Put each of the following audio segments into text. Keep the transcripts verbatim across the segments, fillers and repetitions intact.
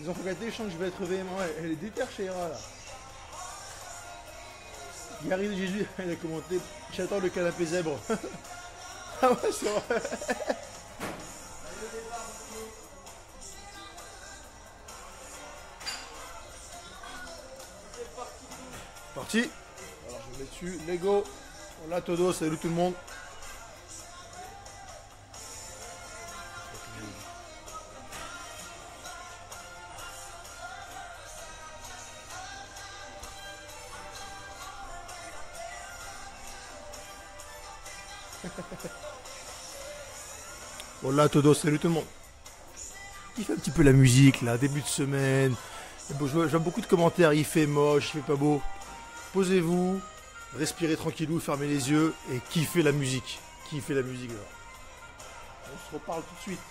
Les enfants gâtés, je sens que je vais être véhément. Ouais, elle est déterre chez Hera là. Gary de Jésus, elle a commenté. J'attends le canapé zèbre. Ah ouais, c'est vrai. Parti. Alors je me mets dessus. Lego. Hola todo, salut tout le monde. Hola todo, salut tout le monde. Il fait un petit peu la musique là, début de semaine. Bon, je vois beaucoup de commentaires, il fait moche, il fait pas beau. Posez-vous, respirez tranquillou, fermez les yeux et kiffez la musique. Kiffez la musique là. On se reparle tout de suite.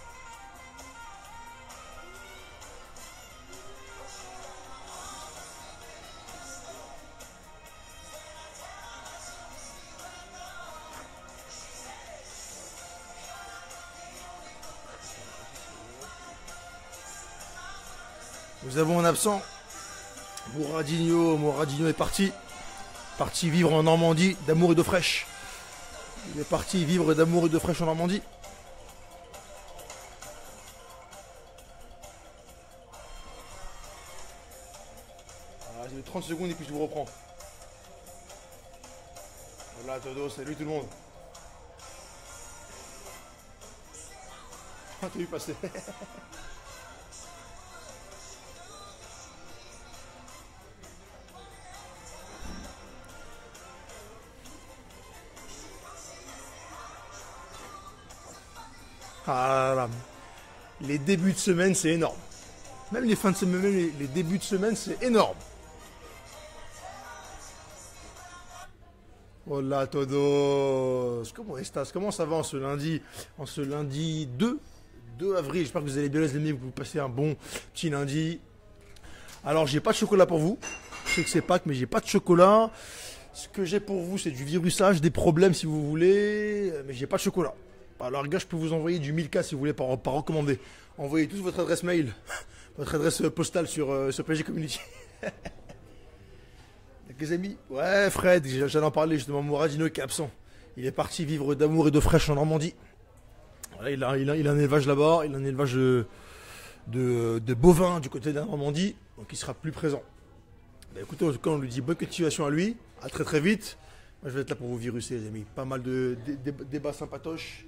Nous avons un absent. Mouradinho, Mouradinho est parti. Parti vivre en Normandie d'amour et d'eau fraîche. Il est parti vivre d'amour et d'eau fraîche en Normandie. Ah, j'ai trente secondes et puis je vous reprends. Voilà Todo, salut tout le monde. Ah, t'as vu passer. Ah là là. Les débuts de semaine, c'est énorme. Même les fins de semaine, même les, les débuts de semaine, c'est énorme. Hola todos. Comment estás? Comment ça va en ce lundi? En ce lundi deux avril. J'espère que vous allez bien les amis, que vous passez un bon petit lundi. Alors, j'ai pas de chocolat pour vous. Je sais que c'est Pâques, mais j'ai pas de chocolat. Ce que j'ai pour vous, c'est du virusage, des problèmes si vous voulez, mais j'ai pas de chocolat. Alors, gars, je peux vous envoyer du mille K si vous voulez par, par recommandé. Envoyez tous votre adresse mail, votre adresse postale sur, euh, sur P G Community. Les amis, ouais, Fred, j'allais en parler justement. Mouradinho qui est absent. Il est parti vivre d'amour et d'eau fraîche en Normandie. Voilà, il, a, il, a, il a un élevage là-bas, il a un élevage de, de, de bovins du côté de la Normandie, donc il sera plus présent. Bah, écoutez, en tout cas, on lui dit bonne continuation à lui. À très très vite. Moi, je vais être là pour vous viruser, les amis. Pas mal de débats sympatoches.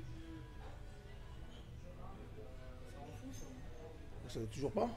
Ça ne toujours pas.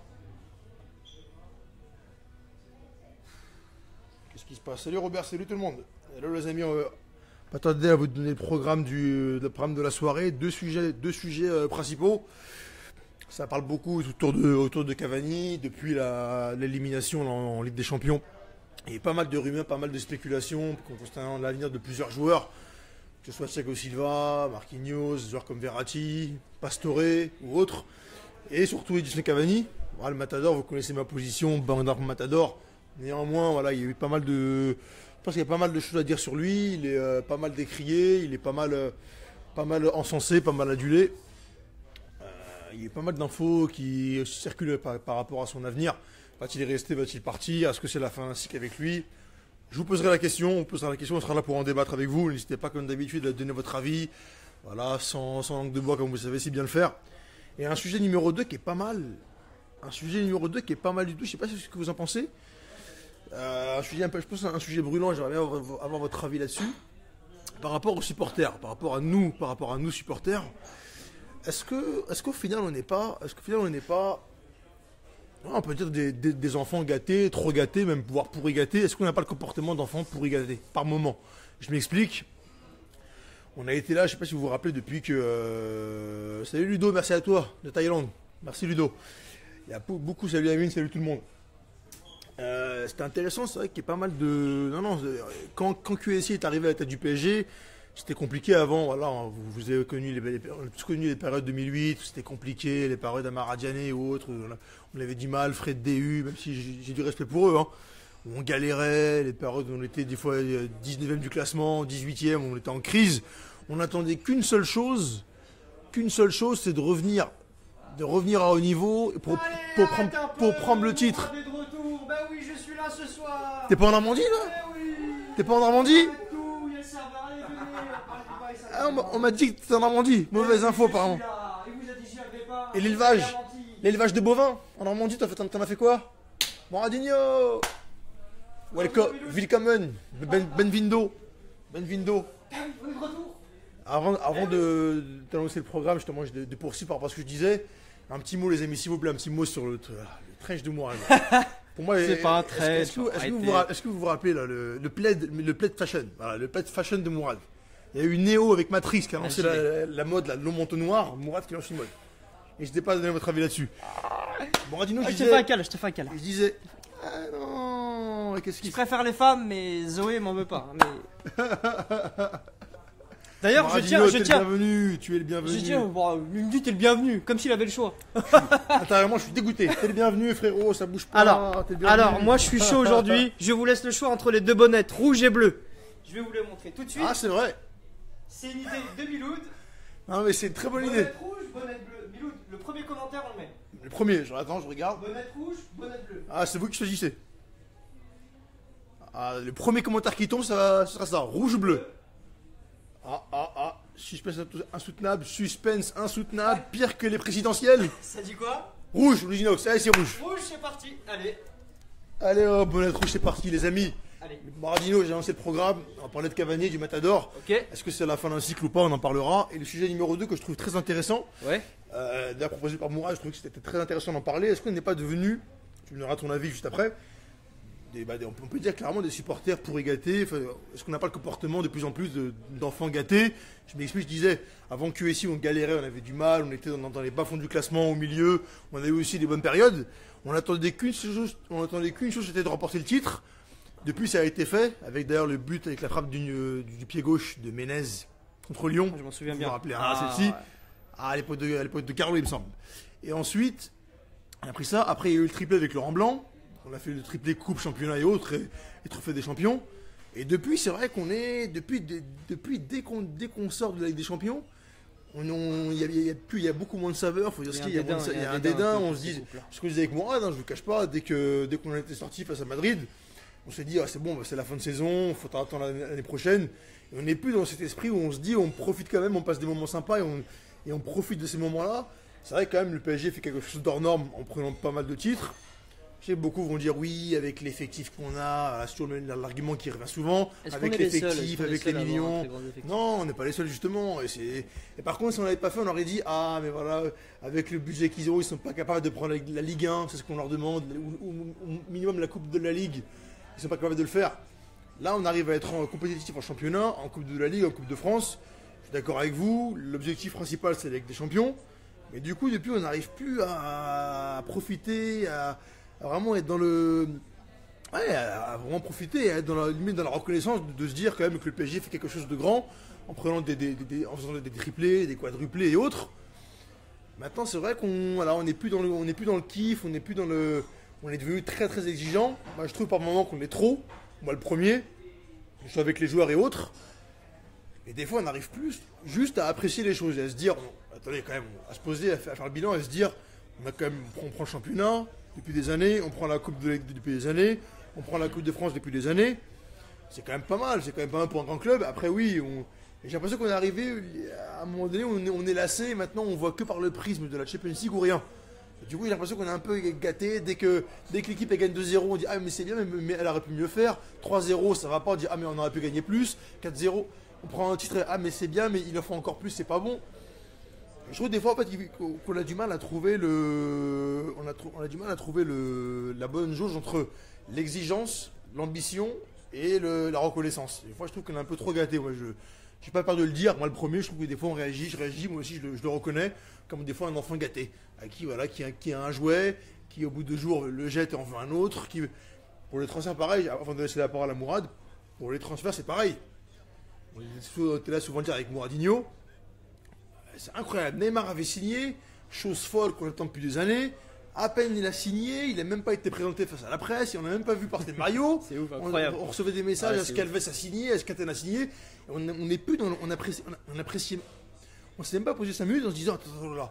Qu'est-ce qui se passe? Salut Robert, salut tout le monde. Hello les amis, on va pas tarder à vous donner le programme, du, le programme de la soirée. Deux sujets, deux sujets euh, principaux. Ça parle beaucoup autour de, autour de Cavani, depuis l'élimination en, en Ligue des Champions. Il y a pas mal de rumeurs, pas mal de spéculations concernant l'avenir de plusieurs joueurs. Que ce soit Thiago Silva, Marquinhos, des joueurs comme Verratti, Pastore ou autres. Et surtout Edison Cavani. Voilà, le Matador, vous connaissez ma position, Bandar Matador. Néanmoins, voilà, il y a eu pas mal de. Je pense qu'il y a pas mal de choses à dire sur lui. Il est euh, pas mal décrié, il est pas mal, euh, pas mal encensé, pas mal adulé. Euh, il y a pas mal d'infos qui circulent par, par rapport à son avenir. Va-t-il rester, va-t-il partir? Est-ce que c'est la fin d'un cycle avec lui? Je vous poserai la question, on posera la question, on sera là pour en débattre avec vous. N'hésitez pas, comme d'habitude, à donner votre avis. Voilà, sans, sans langue de bois, comme vous savez si bien le faire. Et un sujet numéro deux qui est pas mal. Un sujet numéro deux qui est pas mal du tout. Je sais pas ce que vous en pensez. Euh, un sujet un peu, je pense un sujet brûlant, j'aimerais bien avoir, avoir votre avis là-dessus. Par rapport aux supporters, par rapport à nous, par rapport à nous supporters. Est-ce que, est-ce qu'au final on n'est pas, est-ce qu'au final on n'est pas, on peut dire des, des, des enfants gâtés, trop gâtés, même voire pourri gâtés. Est-ce qu'on n'a pas le comportement d'enfants pourri gâtés par moment? Je m'explique. On a été là, je ne sais pas si vous vous rappelez, depuis que... Euh... Salut Ludo, merci à toi, de Thaïlande. Merci Ludo. Il y a beaucoup, salut Amine, salut tout le monde. Euh, C'était intéressant, c'est vrai qu'il y a pas mal de... Non, non, quand, quand Q S I est arrivé à la tête du P S G, c'était compliqué avant. Voilà, vous, vous avez connu les, les, on a tous connu les périodes deux mille huit, c'était compliqué, les périodes Amara Diané ou autres. On avait du mal, Fred D U, même si j'ai du respect pour eux. Hein. On galérait, les périodes où on était des fois dix-neuvième du classement, dix-huitième, on était en crise. On n'attendait qu'une seule chose, qu'une seule chose, c'est de revenir, de revenir à haut niveau. Pour, pour prendre, pour prendre le titre. On est de retour. Bah oui, je suis là ce soir. T'es pas en Normandie là? Eh oui. T'es pas en Normandie? Tout, il y a le serveur, allez, venez, on parle du bail, ça Ah, on m'a- va. on m'a dit que t'étais en Normandie. Mauvaise Eh, info je suis apparemment. là. Il vous a dit j'y avais pas. Et l'élevage? Il a menti. L'élevage de bovins en Normandie, t'en fait- t'en as fait quoi? Moradinho. Welcome, willkommen, ben, benvindo, benvindo. Ah oui, on est de retour. Avant, avant de t'annoncer le programme, justement, de, de poursuivre par rapport à ce que je disais, un petit mot, les amis, s'il vous plaît, un petit mot sur le, le trench de Mourad. Pour moi, C'est est- pas un est-ce- trench, Est-ce que, est-ce que arrêtez. vous vous ra- est-ce que vous vous rappelez là, le, le plaid, le plaid fashion, voilà, le plaid fashion de Mourad. Il y a eu Neo avec Matrix qui a lancé Ah, la, la mode, la, le manteau noir, Mourad qui lance une mode. N'hésitez pas à donner votre avis là-dessus. Moradino, Ah, je je te fais un disais, câle, je te fais un câle. je disais, ah non, qu'est-ce Je qu'il préfère les femmes, mais Zoé m'en veut pas. Mais... D'ailleurs, je tiens, Moradino, je t'es le tiens, bienvenu, tu es le je bienvenu. tiens, bon, il me dit t'es le bienvenu, comme s'il avait le choix. Intérieurement, je suis dégoûté. T'es le bienvenu, frérot, ça bouge pas. Alors, t'es le bienvenu. alors, moi je suis chaud aujourd'hui, je vous laisse le choix entre les deux bonnettes, rouge et bleu. Je vais vous les montrer tout de suite. Ah, c'est vrai. C'est une idée de Miloud. Non, mais c'est une très bonne idée. Bonnette rouge, bonnette bleue. Miloud, le premier commentaire on le met. Le premier, je, attends, je regarde. Bonnette rouge, bonnette bleue. Ah, c'est vous qui choisissez. Ah, le premier commentaire qui tombe, ça, va- ce sera ça, rouge ou bleu. Ah, ah, ah, suspense insoutenable, suspense insoutenable, pire que les présidentielles. Ça dit quoi? Rouge, l'Uginox, allez, c'est rouge. Rouge, c'est parti. Allez, Allez, hop, bonnette rouge, c'est parti, les amis. allez. Maradino, j'ai lancé le programme, on parlait de Cavani, du Matador. Ok. Est-ce que c'est la fin d'un cycle ou pas, on en parlera. Et le sujet numéro deux que je trouve très intéressant, Ouais. euh, d'ailleurs proposé par Mourad, je trouve que c'était très intéressant d'en parler. Est-ce qu'on n'est pas devenu, tu me donneras ton avis juste après, des, bah, des- on peut on peut dire clairement des supporters pourri gâtés. Enfin, est-ce qu'on n'a pas le comportement de plus en plus de- d'enfants gâtés? Je m'explique, je disais, avant Q S I, on galérait, on avait du mal, on était dans, dans les bas-fonds du classement, au milieu, on avait aussi des bonnes périodes. On attendait qu'une chose, on attendait qu'une chose, c'était de remporter le titre. Depuis, ça a été fait, avec d'ailleurs le but avec la frappe du, euh, du pied gauche de Menez contre Lyon. Je m'en souviens Vous bien. vous rappelez, hein, Ah, celle-ci. ouais. Ah, à l'époque de, à l'époque de Carlo, il me semble. Et ensuite, on a pris ça. Après, il y a eu le triplé avec Laurent Blanc. On a fait le triplé coupe, championnat et autres, et, et trophée des champions. Et depuis, c'est vrai qu'on est, depuis, dès- depuis dès qu'on dès qu'on sort de la Ligue des Champions, on, on- il y a, il y a plus, il y a beaucoup moins de saveur. Faut dire Il y ce a un qu'il y a, moins de dédain, sa- il y a un dédain dédain. un peu On pour se ces dit, groupes-là. ce que je disais avec Mourad, hein, je ne le cache pas, dès que dès qu'on a été sorti face à Madrid, on s'est dit, ah, c'est bon, bah, c'est la fin de saison, il faudra attendre l'année l'année prochaine. Et on n'est plus dans cet esprit où on se dit, on profite quand même, on passe des moments sympas et on, et on profite de ces moments-là. C'est vrai que quand même, le P S G fait quelque chose d'hors norme en prenant pas mal de titres. Je sais que beaucoup vont dire oui, avec l'effectif qu'on a, c'est toujours le- l'argument qui revient souvent, Est-ce avec qu'on est les seuls l'effectif, Est-ce qu'on est avec les seuls à avoir un millions. très grand effectif Non, on n'est pas les seuls justement. Et, c'est- et par contre, si on l'avait pas fait, on aurait dit ah mais voilà, avec le budget qu'ils ont, ils sont pas capables de prendre la, la Ligue un, c'est ce qu'on leur demande, ou, ou- ou minimum la Coupe de la Ligue, ils sont pas capables de le faire. Là, on arrive à être en compétitif en championnat, en Coupe de la Ligue, en Coupe de France. Je suis d'accord avec vous. L'objectif principal, c'est la Ligue des Champions. Mais du coup, depuis, on n'arrive plus à, à profiter, à, à vraiment être dans le. Ouais, à vraiment profiter, à être dans la limite dans la reconnaissance de, de se dire quand même que le P S G fait quelque chose de grand en prenant des, des- des- des- en faisant des triplés, des quadruplés et autres. Maintenant, c'est vrai qu'on voilà, on n'est plus dans le on n'est plus dans le kiff, on n'est plus dans le on est devenu très très exigeant. Moi, je trouve par moments qu'on est trop. Moi, le premier, je suis avec les joueurs et autres. Et des fois, on n'arrive plus juste à apprécier les choses et à se dire, bon, attendez quand même, à se poser, à faire, à faire le bilan, et à se dire, on a quand même, on prend le championnat depuis des années, on prend la Coupe de la Ligue depuis des années, on prend la Coupe de France depuis des années. C'est quand même pas mal, c'est quand même pas mal pour un grand club. Après, oui, on... et j'ai l'impression qu'on est arrivé à un moment donné, on est, on est lassé. Et maintenant, on voit que par le prisme de la Champions League ou rien. Et du coup, j'ai l'impression qu'on est un peu gâté. Dès que, dès que l'équipe elle gagne deux zéro, on dit ah mais c'est bien, mais, mais elle aurait pu mieux faire. trois zéro, ça va pas. On dit ah mais on aurait pu gagner plus. quatre zéro, on prend un titre. Ah mais c'est bien, mais il en faut encore plus, c'est pas bon. Je trouve des fois en fait qu'on qu'on a du mal à trouver le, on a, trou- on a du mal à trouver le, la bonne jauge entre l'exigence, l'ambition et le- la reconnaissance. Des fois, je trouve qu'on est un peu trop gâté. Moi, je n'ai pas peur de le dire. Moi, le premier, je trouve que des fois, on réagit, je réagis. Moi aussi, je le, je le reconnais comme des fois un enfant gâté, à qui voilà, qui a, qui a un jouet, qui au bout de deux jours le jette et en veut un autre. Qui, pour les transferts, pareil. Avant de laisser la parole à Mourad, pour les transferts, c'est pareil. On était là souvent dire avec Mouradinho. C'est incroyable. Neymar avait signé, chose folle qu'on attend depuis des années. À peine il a signé, il n'a même pas été présenté face à la presse, et on n'a même pas vu partir de Mario. C'est ouf, On, incroyable. on recevait des messages, Ouais, est-ce c'est qu'Alves a signé, est-ce qu'Athènes a signé. Et on n'est plus dans le- on apprécie, on, on apprécie, on s'est même pas posé cinq minutes en se disant, attends, attends, là,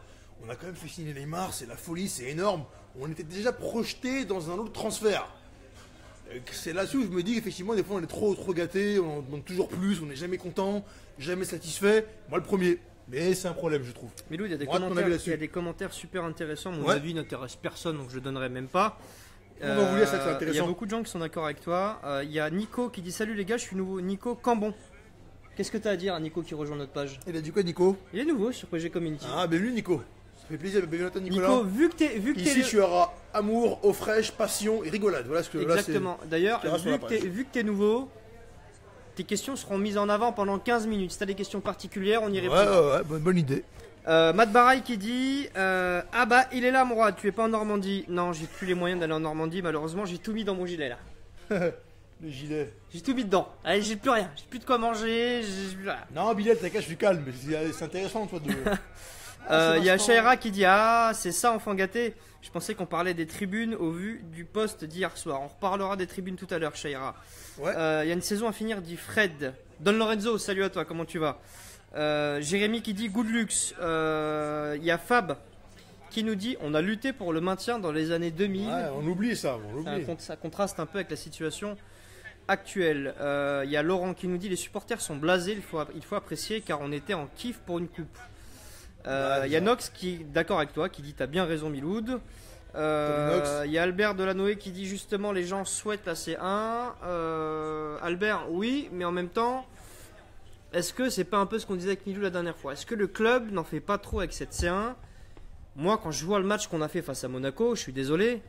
On a quand même fait signer Neymar, c'est la folie, c'est énorme. On était déjà projeté dans un autre transfert. Euh, C'est là-dessus où je me dis qu'effectivement, des fois, on est trop, trop gâté, on en demande toujours plus, on n'est jamais content, jamais satisfait. Moi, le premier. Mais c'est un problème, je trouve. Milou, il y a des, Moi, ton commentaires, avis il là-dessus. y a des commentaires super intéressants. Mon Ouais. avis n'intéresse personne, donc je ne donnerai même pas. On en voulait, ça, c'est Euh, Il y a intéressant. beaucoup de gens qui sont d'accord avec toi. Euh, Il y a Nico qui dit salut les gars, je suis nouveau. Nico Cambon. Qu'est-ce que tu as à dire à Nico qui rejoint notre page? Il a dit quoi, Nico? Il est nouveau sur P G Community. Ah, bienvenue, Nico. Ça fait plaisir, bienvenue à toi, Nicolas. Nico, vu que t'es vu que t'es Ici, le- tu auras amour, eau fraîche, passion et rigolade. Voilà ce que là, c'est. exactement. D'ailleurs, tu verras sur vu la que t'es page. vu que t'es nouveau, tes questions seront mises en avant pendant quinze minutes. Si t'as des questions particulières, on y Ouais, répond. ouais, ouais, bonne, bonne idée. Euh, Matt Baraille qui dit euh, ah bah il est là mon roi, tu es pas en Normandie. Non, j'ai plus les moyens d'aller en Normandie, malheureusement j'ai tout mis dans mon gilet là. Le gilet. J'ai tout mis dedans. Allez, j'ai plus rien, j'ai plus de quoi manger. j'ai- voilà. Non, Bilal, t'inquiète, je suis calme. mais c'est- C'est intéressant, toi, de. Euh, c'est Il y a Vincent. Shaira qui dit ah c'est ça enfant gâté. Je pensais qu'on parlait des tribunes au vu du poste d'hier soir. On reparlera des tribunes tout à l'heure, Shaira. Ouais. Euh, Il y a une saison à finir, dit Fred. Don Lorenzo, salut à toi, comment tu vas? Euh, Jérémy qui dit good luxe. Euh, Il y a Fab qui nous dit on a lutté pour le maintien dans les années deux mille. Ouais, on oublie ça, on Ça, oublie. con- ça contraste un peu avec la situation actuelle. Euh, Il y a Laurent qui nous dit les supporters sont blasés, il faut, il faut apprécier car on était en kiff pour une coupe. Euh, Ouais, Il y a ça. Nox qui est d'accord avec toi, qui dit t'as bien raison Miloud. Euh, Salut, Nox. Il y a Albert Delanoë qui dit justement les gens souhaitent la C un. Euh, Albert, oui, mais en même temps, est-ce que c'est pas un peu ce qu'on disait avec Miloud la dernière fois? Est-ce que le club n'en fait pas trop avec cette C un? Moi, quand je vois le match qu'on a fait face à Monaco, je suis désolé.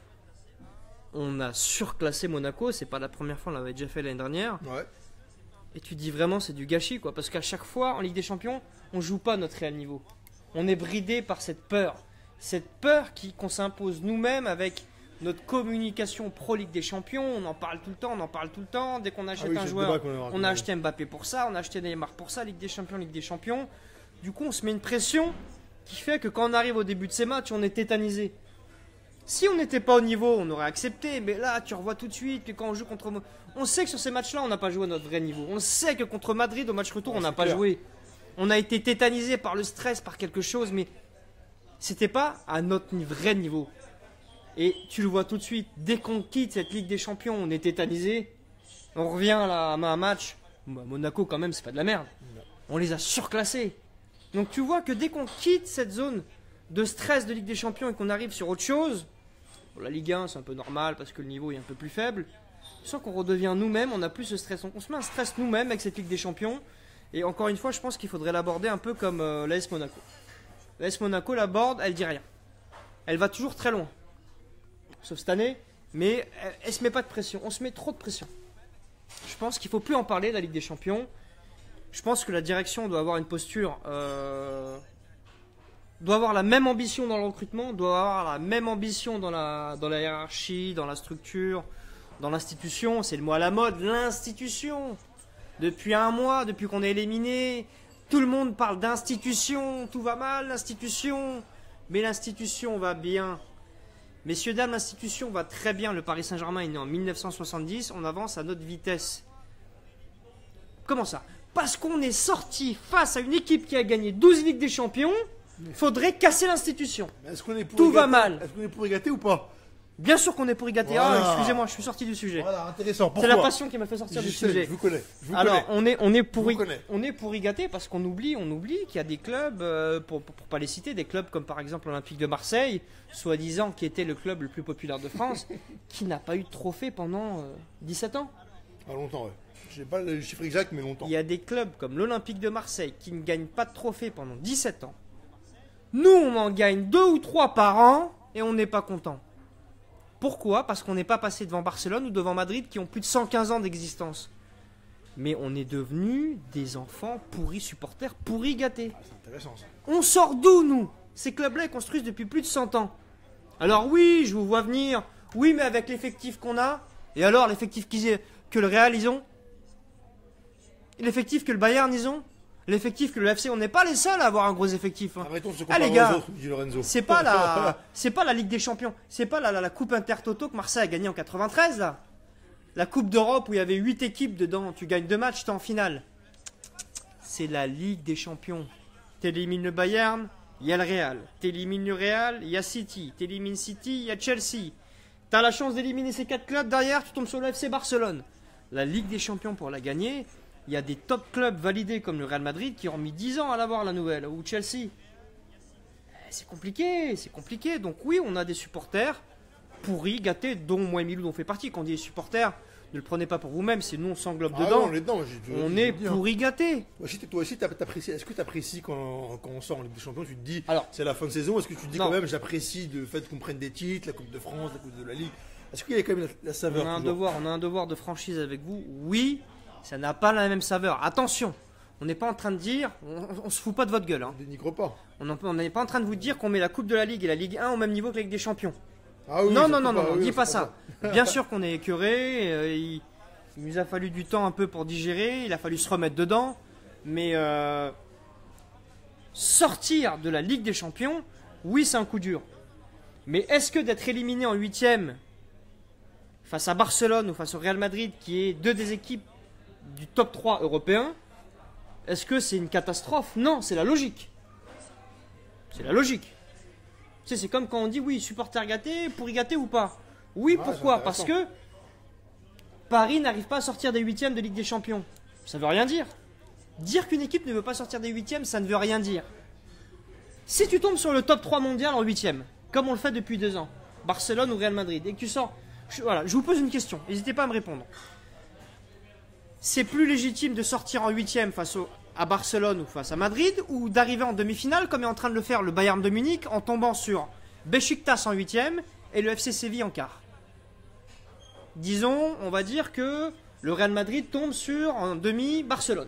On a surclassé Monaco, c'est pas la première fois, on l'avait déjà fait l'année dernière. Ouais. Et tu dis vraiment c'est du gâchis quoi, parce qu'à chaque fois en Ligue des Champions, on joue pas à notre réel niveau. On est bridé par cette peur. Cette peur qui- qu'on s'impose nous-mêmes avec notre communication pro Ligue des Champions. On en parle tout le temps, on en parle tout le temps. Dès qu'on achète Ah oui, un c'est le joueur, débat qu'on aura on a acheté Mbappé pour ça, on a acheté Neymar pour ça, Ligue des Champions, Ligue des Champions. Du coup, on se met une pression qui fait que quand on arrive au début de ces matchs, on est tétanisé. Si on n'était pas au niveau, on aurait accepté, mais là, tu revois tout de suite que quand on joue contre... Mo- On sait que sur ces matchs-là, on n'a pas joué à notre vrai niveau. On sait que contre Madrid, au match retour, Ouais, on n'a c'est pas clair. joué. On a été tétanisé par le stress, par quelque chose, mais c'était pas à notre ni- vrai niveau. Et tu le vois tout de suite, dès qu'on quitte cette Ligue des Champions, on est tétanisé. On revient là à un match. Bah, Monaco, quand même, c'est pas de la merde. On les a surclassés. Donc tu vois que dès qu'on quitte cette zone de stress de Ligue des Champions et qu'on arrive sur autre chose, bon, la Ligue un c'est un peu normal parce que le niveau est un peu plus faible, tu sens qu'on redevient nous-mêmes, on n'a plus ce stress. On se met un stress nous-mêmes avec cette Ligue des Champions. Et encore une fois, je pense qu'il faudrait l'aborder un peu comme euh, l'A S Monaco. L'A S Monaco l'aborde, elle dit rien. Elle va toujours très loin. Sauf cette année, mais elle, elle se met pas de pression. On se met trop de pression. Je pense qu'il faut plus en parler de la Ligue des Champions. Je pense que la direction doit avoir une posture, euh, doit avoir la même ambition dans le recrutement, doit avoir la même ambition dans la, dans la hiérarchie, dans la structure, dans l'institution. C'est le mot à la mode, l'institution. Depuis un mois, depuis qu'on est éliminé, tout le monde parle d'institution, tout va mal, l'institution. Mais l'institution va bien. Messieurs, dames, l'institution va très bien. Le Paris Saint-Germain est né en mille neuf cent soixante-dix, on avance à notre vitesse. Comment ça? Parce qu'on est sorti face à une équipe qui a gagné douze Ligues des Champions, faudrait casser l'institution. Est-ce qu'on est pour Tout y va gâter mal. Est-ce qu'on est pour y gâter ou pas? Bien sûr qu'on est pour y gâter. Voilà. Ah, excusez-moi, je suis sorti du sujet. Voilà, intéressant. C'est Pourquoi? la passion qui m'a fait sortir Je du sais, sujet. je vous connais. Je vous Alors, connais. on est, on est pour Je y, vous connais. on est pour y gâter parce qu'on oublie, on oublie qu'il y a des clubs, euh, pour, pour, pour pas les citer, des clubs comme par exemple l'Olympique de Marseille, soi-disant qui était le club le plus populaire de France, qui n'a pas eu de trophée pendant euh, dix-sept ans. Ah, longtemps, ouais. Je sais pas le chiffre exact, mais longtemps. Il y a des clubs comme l'Olympique de Marseille qui ne gagnent pas de trophée pendant dix-sept ans. Nous, on en gagne deux ou trois par an et on n'est pas content. Pourquoi? Parce qu'on n'est pas passé devant Barcelone ou devant Madrid qui ont plus de cent quinze ans d'existence. Mais on est devenus des enfants pourris supporters, pourris gâtés. Ah, c'est intéressant ça. On sort d'où, nous? Ces clubs-là ils construisent depuis plus de cent ans. Alors oui, je vous vois venir. Oui, mais avec l'effectif qu'on a. Et alors, l'effectif qu'ils- que le Real, ils ont? L'effectif que le Bayern, ils ont? L'effectif que le F C, on n'est pas les seuls à avoir un gros effectif. hein. Arrêtons de se Ah, comparer les gars, aux autres, dit Lorenzo. C'est pas la, c'est pas la Ligue des Champions. C'est pas la, la, la Coupe Intertoto que Marseille a gagnée en quatre-vingt-treize, là. La Coupe d'Europe où il y avait huit équipes dedans. Tu gagnes deux matchs, t'es en finale. C'est la Ligue des Champions. T'élimines le Bayern, il y a le Real. T'élimines le Real, il y a City. T'élimines City, il y a Chelsea. T'as la chance d'éliminer ces quatre clubs. Derrière, tu tombes sur le F C Barcelone. La Ligue des Champions, pour la gagner, il y a des top clubs validés comme le Real Madrid qui ont mis dix ans à l'avoir, la nouvelle, ou Chelsea. C'est compliqué, c'est compliqué. Donc oui, on a des supporters pourris, gâtés, dont moi et Milou on fait partie. Quand on dit les supporters, ne le prenez pas pour vous-même, c'est nous on s'englobe Ah dedans. ouais, on est dedans. j'ai- On j'ai est dit, hein. pourris, gâtés. Toi aussi, toi aussi, t'app- t'apprécies- est-ce que tu apprécies quand, quand on sort en Ligue des Champions, tu te dis Alors, c'est la fin de saison, est-ce que tu te dis Non. quand même j'apprécie le fait qu'on prenne des titres, la Coupe de France, la Coupe de la Ligue, est-ce qu'il y a quand même la, la on saveur a un toujours devoir, on a un devoir de franchise avec vous. Oui, ça n'a pas la même saveur. Attention, on n'est pas en train de dire, on, on se fout pas de votre gueule. Hein. On dénigre pas. On en- on n'est pas en train de vous dire qu'on met la Coupe de la Ligue et la Ligue un au même niveau que la Ligue des Champions. Ah oui, non, ça non, peut non, non, pas, non, oui, dis c'est pas ça. Bien sûr qu'on est écœuré. euh, il, il nous a fallu du temps un peu pour digérer. Il a fallu se remettre dedans. Mais euh, sortir de la Ligue des Champions, oui, c'est un coup dur. Mais est-ce que d'être éliminé en huitième face à Barcelone ou face au Real Madrid, qui est deux des équipes du top trois européen, est-ce que c'est une catastrophe? Non, c'est la logique. C'est la logique. Tu sais, c'est comme quand on dit oui, supporter gâté, pourri gâté ou pas. Oui, Ouais, pourquoi? c'est Parce intéressant. que Paris n'arrive pas à sortir des huitièmes de Ligue des Champions. Ça veut rien dire. Dire qu'une équipe ne veut pas sortir des huitièmes, ça ne veut rien dire. Si tu tombes sur le top trois mondial en huitième, comme on le fait depuis deux ans, Barcelone ou Real Madrid, et que tu sors... Je, voilà, je vous pose une question, n'hésitez pas à me répondre. C'est plus légitime de sortir en huitième face au, à Barcelone ou face à Madrid, ou d'arriver en demi-finale, comme est en train de le faire le Bayern de Munich, en tombant sur Beşiktaş en huitième et le F C Séville en quart. Disons, on va dire que le Real Madrid tombe sur en demi Barcelone.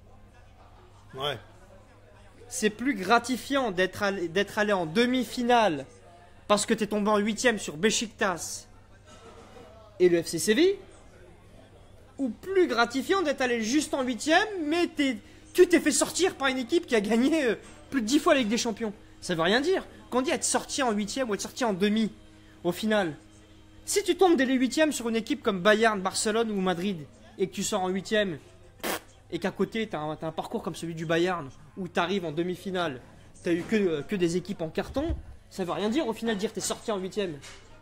Ouais. C'est plus gratifiant d'être allé, d'être allé en demi-finale parce que tu es tombé en huitième sur Beşiktaş et le F C Séville, ou plus gratifiant d'être allé juste en huitième, mais t'es, tu t'es fait sortir par une équipe qui a gagné euh, plus de dix fois la Ligue des Champions. Ça veut rien dire. Quand on dit être sorti en huitième ou être sorti en demi, au final, si tu tombes dès les huitièmes sur une équipe comme Bayern, Barcelone ou Madrid, et que tu sors en huitième, et qu'à côté tu as un, t'as un parcours comme celui du Bayern, où tu arrives en demi-finale, tu as eu que, euh, que des équipes en carton, ça veut rien dire au final dire t'es sorti en huitième.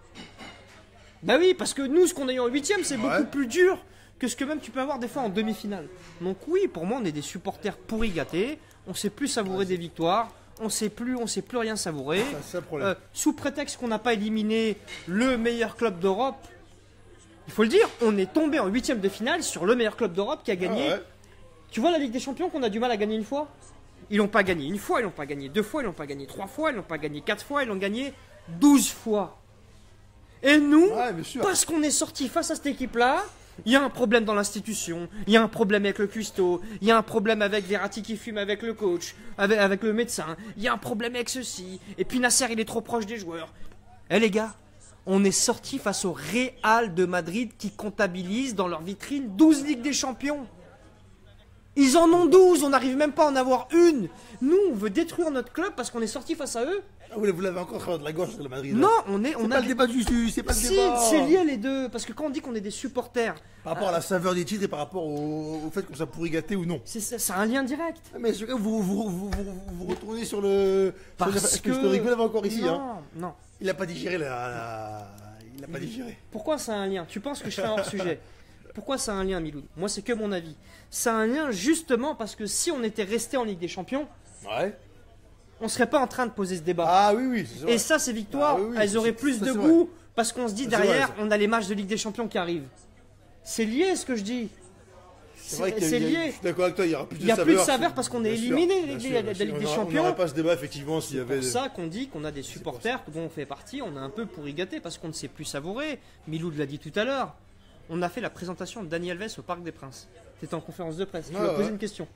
Bah oui, parce que nous, ce qu'on a eu en huitième, c'est Ouais. beaucoup plus dur que ce que même tu peux avoir des fois en demi-finale. Donc oui, pour moi, on est des supporters pourris gâtés, on sait plus savourer des victoires, on sait plus, on sait plus rien savourer. Ça, c'est ça le problème. Euh, sous prétexte qu'on n'a pas éliminé le meilleur club d'Europe, il faut le dire, on est tombé en huitième de finale sur le meilleur club d'Europe qui a gagné. Ah ouais. Tu vois la Ligue des Champions qu'on a du mal à gagner une fois? Ils l'ont pas gagné une fois, ils l'ont pas gagné deux fois, ils l'ont pas gagné trois fois, ils l'ont pas gagné quatre fois, ils l'ont gagné douze fois. Et nous, Ouais, bien sûr. parce qu'on est sorti face à cette équipe-là, il y a un problème dans l'institution, il y a un problème avec le cuistot, il y a un problème avec Verratti qui fume avec le coach, avec, avec le médecin, il y a un problème avec ceci, et puis Nasser il est trop proche des joueurs. Eh les gars, on est sorti face au Real de Madrid qui comptabilise dans leur vitrine douze Ligues des Champions. Ils en ont douze, on n'arrive même pas à en avoir une. Nous, on veut détruire notre club parce qu'on est sorti face à eux. Ah, vous vous l'avez encore à travers de la gauche, le Madrid. Non, hein. on est, C'est on pas a le débat du dessus, c'est pas le Si, débat. c'est lié les deux. Parce que quand on dit qu'on est des supporters, Par rapport à la saveur des titres et par rapport au, au fait qu'on soit pourri gâté ou non. c'est ça- c'est un lien direct. Ah, Mais ce cas, vous, vous, vous, vous, vous retournez sur le. sur le- Parce que l'historique, vous l'avez encore ici. non, Hein. non. Il a pas digéré la. la- Il a pas digéré. Pourquoi c'est un lien? Tu penses que je fais un hors sujet? Pourquoi c'est un lien, Miloud? Moi, c'est que mon avis. C'est un lien justement parce que si on était resté en Ligue des Champions, Ouais. on serait pas en train de poser ce débat. Ah oui, oui, c'est vrai. Et ça, ces victoires, Ah oui, oui, elles ça, auraient c'est- plus ça, de c'est goût parce qu'on se dit Ça, c'est derrière, vrai, ça. on a les matchs de Ligue des Champions qui arrivent. C'est lié ce que je dis. C'est vrai C'est qu'il y a- c'est il y a- lié. Je suis d'accord avec toi, il y aura plus de Il y a saveur. plus de saveur parce qu'on est Bien sûr, éliminé bien de sûr, la- de bien la sûr. Ligue des On aura- Champions. On n'aurait pas ce débat effectivement s'il y C'est avait. pour ça qu'on dit qu'on a des supporters dont on fait partie, on est un peu pourri gâtés parce qu'on ne sait plus savourer. Miloud l'a dit tout à l'heure. On a fait la présentation de Dani Alves au Parc des Princes. C'était en conférence de presse. Tu Ouais, lui as posé ouais. une question.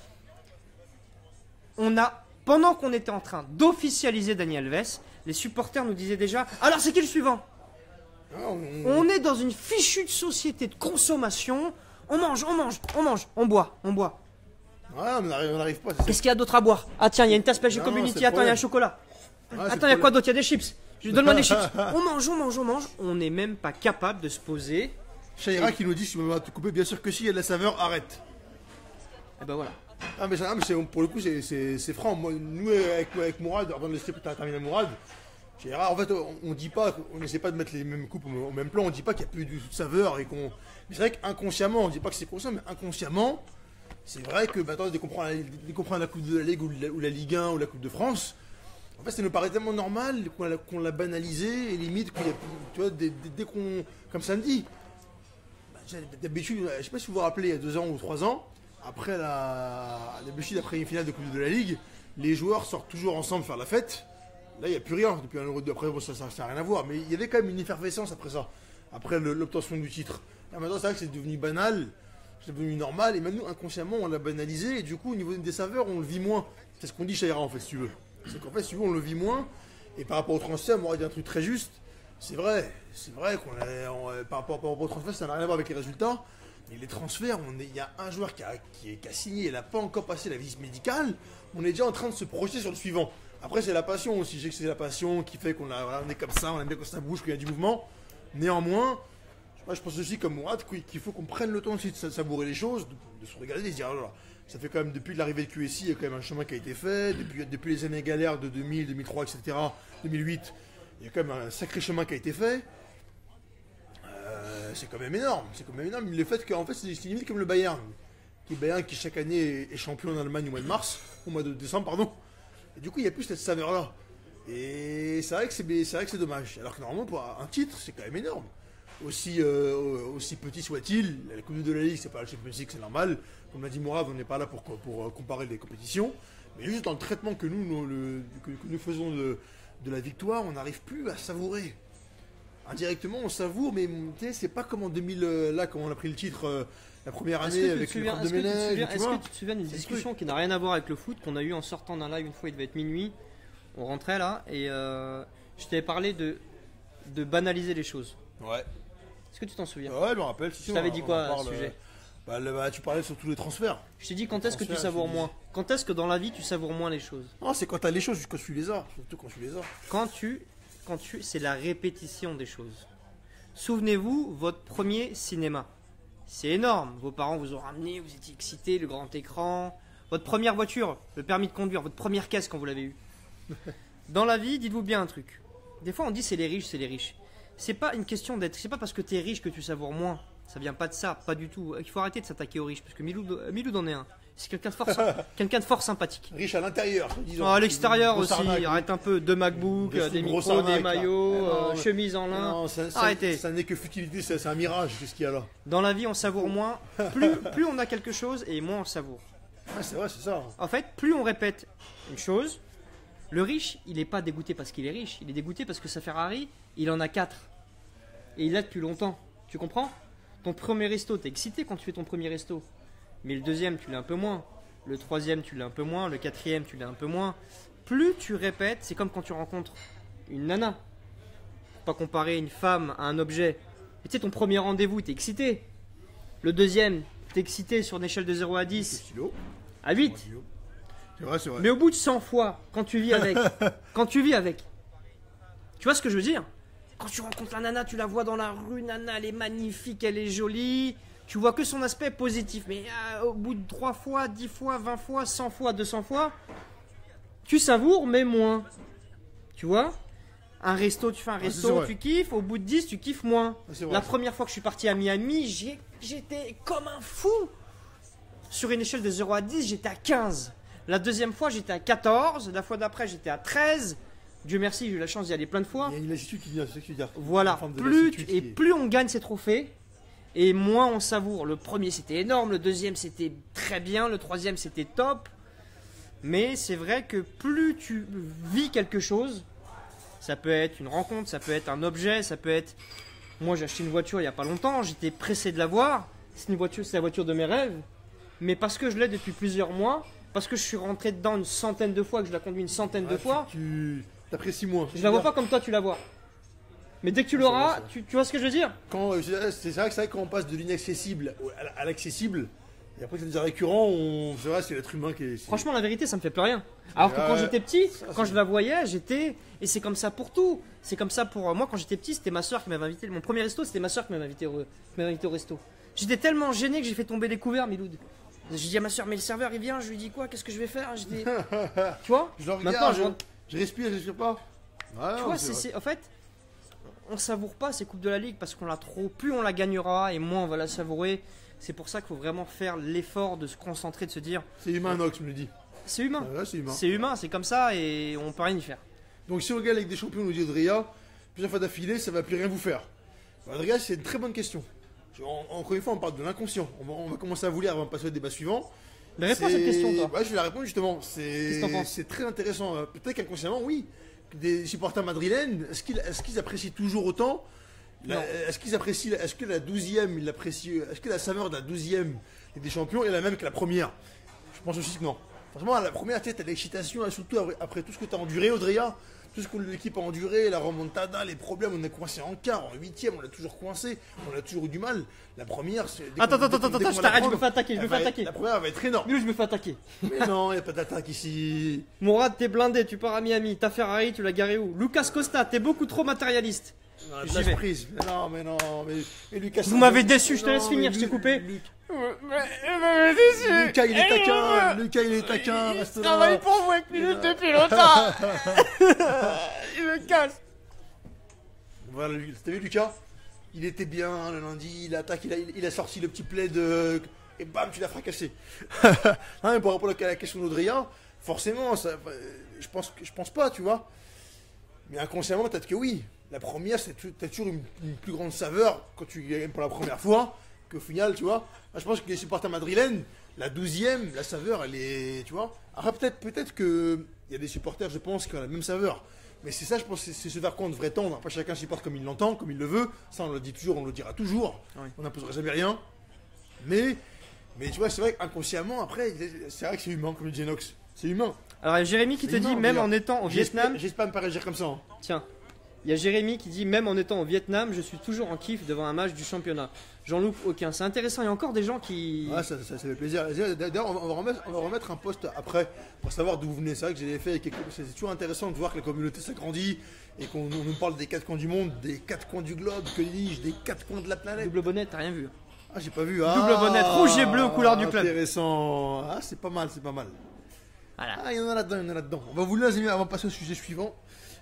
On a, pendant qu'on était en train d'officialiser Dani Alves, les supporters nous disaient déjà alors c'est qui le suivant? Ah, on- On est dans une fichue de société de consommation. On mange, on mange, on mange, on boit, on boit. Ouais, on n'arrive on n'arrive pas. c'est- Qu'est-ce qu'il y a d'autre à boire? Ah tiens, il y a une tasse pêche Non, community. c'est le Attends, il y a un problème. chocolat. Ouais, c'est Attends, le il y a quoi problème. d'autre? Il y a des chips. Je donne-moi des chips. On mange, on mange, on mange. On n'est même pas capable de se poser. Shaira qui nous dit si tu veux te couper, bien sûr que si, il y a de la saveur, arrête. Et ben voilà. Ah, mais, ça- ah, mais c'est- pour le coup, c'est- c'est c'est franc. Moi, nous, avec, avec Mourad, avant de laisser terminer Mourad, j'ai- en fait, on, on dit pas, on n'essaie pas de mettre les mêmes coupes au, au même plan, on dit pas qu'il n'y a plus de saveur et qu'on. Mais c'est vrai qu'inconsciemment, on dit pas que c'est conscient, mais inconsciemment, c'est vrai que maintenant, dès qu'on prend, la- dès qu'on prend la Coupe de la Ligue ou la, ou la Ligue un ou la Coupe de France, en fait, ça nous paraît tellement normal qu'on l'a, qu'on l'a banalisé et limite, qu'il y a, tu vois, dès, dès- dès qu'on. Comme samedi, bah, j'ai- d'habitude, je sais pas si vous vous rappelez, il y a deux ans ou trois ans, après la. D'habitude, après une finale de Coupe de la Ligue, les joueurs sortent toujours ensemble faire la fête. Là, il n'y a plus rien depuis un euro. Après, bon, ça n'a rien à voir. Mais il y avait quand même une effervescence après ça. Après le- l'obtention du titre. Là, maintenant, c'est vrai que c'est devenu banal. C'est devenu normal. Et maintenant, inconsciemment, on l'a banalisé. Et du coup, au niveau des saveurs, on le vit moins. C'est ce qu'on dit, Shaira, en fait, si tu veux. C'est qu'en fait, si tu veux, on le vit moins. Et par rapport au transfert, moi, il y a un truc très juste. C'est vrai. C'est vrai qu'on a, on- par, rapport, par rapport au transfert, ça n'a rien à voir avec les résultats. Mais les transferts, on est- il y a un joueur qui a, qui, est- qui a signé. Il n'a pas encore passé la visite médicale. On est déjà en train de se projeter sur le suivant. Après, c'est la passion aussi. Je sais que c'est la passion qui fait qu'on a, voilà, on est comme ça, on aime bien quand ça bouge, qu'il y a du mouvement. Néanmoins, moi, je pense aussi comme Mourad qu'il qu'il faut qu'on prenne le temps aussi de sa- savourer les choses, de, de se regarder et de se dire, oh là là, ça fait quand même depuis l'arrivée de Q S I, il y a quand même un chemin qui a été fait. Depuis, depuis les années galères de deux mille, deux mille trois, et cetera, deux mille huit, il y a quand même un sacré chemin qui a été fait. Euh, c'est quand même énorme. C'est quand même énorme. Le fait qu'en fait, c'est c'est limite comme le Bayern. Qui, Bayern qui chaque année est, est champion en Allemagne au mois de mars, au mois de décembre, pardon. Et du coup, il n'y a plus cette saveur-là. Et c'est vrai que c'est c'est vrai que c'est dommage. Alors que normalement, pour un titre, c'est quand même énorme. Aussi, euh, aussi petit soit-il, la Coupe de la Ligue, c'est pas la Champions League, c'est normal. Comme l'a dit Mourad, on n'est pas là pour, pour euh, comparer les compétitions. Mais juste dans le traitement que nous, nous, le- que, que nous faisons de, de la victoire, on n'arrive plus à savourer. Indirectement, on savoure, mais tu sais, c'est pas comme en deux mille, euh, là, quand on a pris le titre euh, la première Est-ce que année tu te avec le souviens- Coupe de est-ce que tu te Ménage, souviens- tu est-ce vois. que tu te souviens d'une C'est le discussion qui n'a rien à voir avec le foot qu'on a eu en sortant d'un live une fois, il devait être minuit, on rentrait là et euh, je t'avais parlé de, de banaliser les choses. Ouais. Est-ce que tu t'en souviens? Ouais, je me rappelle. Si, Je on- t'avais dit on quoi en à ce parle, sujet? euh, bah, le- bah, tu parlais sur tous les transferts. Je t'ai dit quand est-ce que tu transfert, savoures tu moins? Quand est-ce que dans la vie tu savoures moins les choses? Non, c'est quand t'as les choses, quand tu les as. Surtout quand tu les as. Quand tu, quand tu, c'est la répétition des choses. Souvenez-vous, votre premier cinéma. C'est énorme. Vos parents vous ont ramené, vous étiez excités, le grand écran. Votre première voiture, le permis de conduire, votre première caisse quand vous l'avez eu. Dans la vie, dites-vous bien un truc. Des fois, on dit c'est les riches, c'est les riches. C'est pas une question d'être. C'est pas parce que tu es riche que tu savoures moins. Ça vient pas de ça, pas du tout. Il faut arrêter de s'attaquer aux riches parce que Miloud, euh, Miloud en est un. C'est quelqu'un de fort, quelqu'un de fort sympathique. Riche à l'intérieur, disons. Oh, à l'extérieur Grosse aussi, arnaque. arrête un peu. Deux MacBooks, Des euh, sous- des grosse micros, des arnaque, là. maillots, Eh non, euh, mais- chemises en lin. Non, ça, ça- Arrêtez. ça n'est que futilité, c'est c'est un mirage, qu'est-ce qu'il y a là. Dans la vie, on savoure moins. Plus, plus on a quelque chose et moins on savoure. Ouais, c'est vrai, c'est ça. En fait, plus on répète une chose, le riche, il n'est pas dégoûté parce qu'il est riche. Il est dégoûté parce que sa Ferrari, il en a quatre. Et il l'a depuis longtemps. Tu comprends? Ton premier resto, t'es excité quand tu fais ton premier resto. Mais le deuxième, tu l'as un peu moins. Le troisième, tu l'as un peu moins. Le quatrième, tu l'as un peu moins. Plus tu répètes, c'est comme quand tu rencontres une nana. Faut pas comparer une femme à un objet. Mais tu sais, ton premier rendez-vous, t'es excité. Le deuxième, t'es excité sur une échelle de zéro à Le dix stylo. à huit. C'est vrai, c'est vrai. Mais au bout de cent fois, quand tu vis avec, quand tu vis avec, tu vois ce que je veux dire? Quand tu rencontres la nana, tu la vois dans la rue, nana, elle est magnifique, elle est jolie, tu vois que son aspect positif. Mais euh, au bout de trois fois, dix fois, vingt fois, cent fois, deux cents fois, tu savoures, mais moins. Tu vois? Un resto, tu fais un c'est resto, vrai. tu kiffes, au bout de dix, tu kiffes moins. Ah, c'est vrai, La ça. première fois que je suis parti à Miami, j'ai- j'étais comme un fou. Sur une échelle de zéro à dix, j'étais à quinze. La deuxième fois, j'étais à quatorze. La fois d'après, j'étais à treize. Dieu merci, j'ai eu la chance d'y aller plein de fois. Il y a une lassitude qui vient, c'est ce que tu veux dire. Voilà, Une forme de plus, lassitude et qui est- plus on gagne ces trophées, et moins on savoure. Le premier c'était énorme, le deuxième c'était très bien, le troisième c'était top. Mais c'est vrai que plus tu vis quelque chose, ça peut être une rencontre, ça peut être un objet, ça peut être... Moi j'ai acheté une voiture il n'y a pas longtemps, j'étais pressé de l'avoir. C'est une voiture, c'est la voiture de mes rêves. Mais parce que je l'ai depuis plusieurs mois, parce que je suis rentré dedans une centaine de fois, que je la conduis une centaine de Ouais, fois, Tu tu apprécies moins. je la vois pas comme toi tu la vois. Mais dès que tu C'est vrai, l'auras, c'est vrai. tu, tu vois ce que je veux dire? Quand, euh, c'est c'est vrai que c'est vrai que quand on passe de l'inaccessible au- à la- à l'accessible, et après c'est déjà récurrent, on... c'est vrai, c'est l'être humain qui est. c'est- Franchement, la vérité, ça me fait plus rien. Alors que quand Ouais, j'étais petit, ça, quand c'est- je la voyais, j'étais. Et c'est comme ça pour tout. C'est comme ça pour. Moi, quand j'étais petit, c'était ma soeur qui m'avait invité. Mon premier resto, c'était ma soeur qui m'avait invité, au... qui m'avait invité au resto. J'étais tellement gêné que j'ai fait tomber les couverts, Miloud. Je dis à ma soeur, mais le serveur il vient, je lui dis quoi, qu'est-ce que je vais faire? Je dis, tu vois, Je le maintenant regarde, je je, rentre- je respire, je respire pas. Ouais, tu non, vois, c'est c'est, vrai. c'est- en fait, on savoure pas ces coupes de la Ligue parce qu'on l'a trop. Plus on la gagnera et moins on va la savourer. C'est pour ça qu'il faut vraiment faire l'effort de se concentrer, de se dire, C'est humain, Nox me le dit. c'est humain, Ouais, c'est humain. c'est humain, c'est comme ça et on peut rien y faire. Donc si on regarde avec des champions, nous dit Adria, plusieurs fois d'affilée, ça va plus rien vous faire. Adria, c'est une très bonne question. Je- en- Encore une fois, on parle de l'inconscient. On va, on va commencer à vous lire avant de passer au débat suivant. Mais réponds à C'est- cette question, toi. Ouais, je vais la répondre justement. Qu'est-ce C'est que t'en penses c'est très intéressant. Euh, Peut-être qu'inconsciemment, oui. Des supporters madrilènes, est-ce qu'ils est qu'ils apprécient toujours autant la- Non. Est-ce qu'ils apprécient, est-ce que la douzième, ils l'apprécient, est-ce que la saveur de la douzième Ligue des Champions est la même que la première? Je pense aussi que non. Franchement, la première, tu sais, t'as l'excitation, et surtout après, après tout ce que t'as enduré, Audria, tout ce que l'équipe a enduré, la remontada, les problèmes, on est coincé en quart, en huitième, on a toujours coincé, on a toujours eu du mal. La première, c'est. dès Attends, qu'on- attends, dès qu'on- attends, dès attends, qu'on je va la t'arrête, je me prendre, fais attaquer, je me elle fais va être- attaquer. La première elle va être énorme. Lui, je me fais attaquer. Mais non, il n'y a pas d'attaque ici. Mourad, t'es blindé, tu pars à Miami. Ta Ferrari, tu l'as garé où? Lucas Costa, t'es beaucoup trop matérialiste. Non, J'y lâche vais. prise. Mais non, mais non, mais. Et Lucas. Vous m'avez déçu, je te Non, laisse finir, mais je t'ai Lu- coupé. Lu- Mais déçu. Lucas, il est taquin. Lucas, il est taquin. Reste Je là. travaille pour vous avec minutes depuis longtemps. Il me casse. Voilà, lui- t'as vu Lucas? Il était bien le lundi, il attaque, il a, il a sorti le petit plaid de... et bam, tu l'as fracassé. Hein, pour répondre à la question d'Audrien, forcément, ça, euh, je pense, que- je pense pas, tu vois. Mais inconsciemment, peut-être que oui. La première, c'est tu as toujours une, une plus grande saveur quand tu gagnes pour la première fois qu'au final, tu vois. Moi, je pense que les supporters madrilènes, la douzième, la saveur, elle est, tu vois. Après, peut-être peut-être que il y a des supporters, je pense, qui ont la même saveur. Mais c'est ça, je pense, c'est c'est ce vers quoi on devrait tendre. Après, chacun supporte comme il l'entend, comme il le veut. Ça, on le dit toujours, on le dira toujours. Oui. On n'imposera jamais rien. Mais, mais tu vois, c'est vrai qu'inconsciemment, après, c'est vrai que c'est humain, comme le dit Genox. C'est humain. Alors, il y a Jérémy qui te C'est dit, humain, même d'ailleurs. en étant au J'espère- Vietnam. J'espère ne pas réagir comme ça. hein. Tiens, il y a Jérémy qui dit, même en étant au Vietnam, je suis toujours en kiff devant un match du championnat. J'en loupe aucun. C'est intéressant, il y a encore des gens qui. Ouais, ça, ça, ça fait plaisir. D'ailleurs, on va, on va remettre, on va remettre un post après pour savoir d'où vous venez. C'est vrai que j'ai fait avec quelques- c'est toujours intéressant de voir que la communauté s'agrandit et qu'on on nous parle des quatre coins du monde, des quatre coins du globe, que dis-je, des quatre coins de la planète. Double bonnet, t'as rien vu. Ah, j'ai pas vu. Double bonnet, rouge et bleu, couleur du club. Intéressant. Ah, c'est pas mal, c'est pas mal. Voilà. Ah, il y en a là-dedans, il y en a là-dedans. On va vous le les amis, avant de passer au sujet suivant.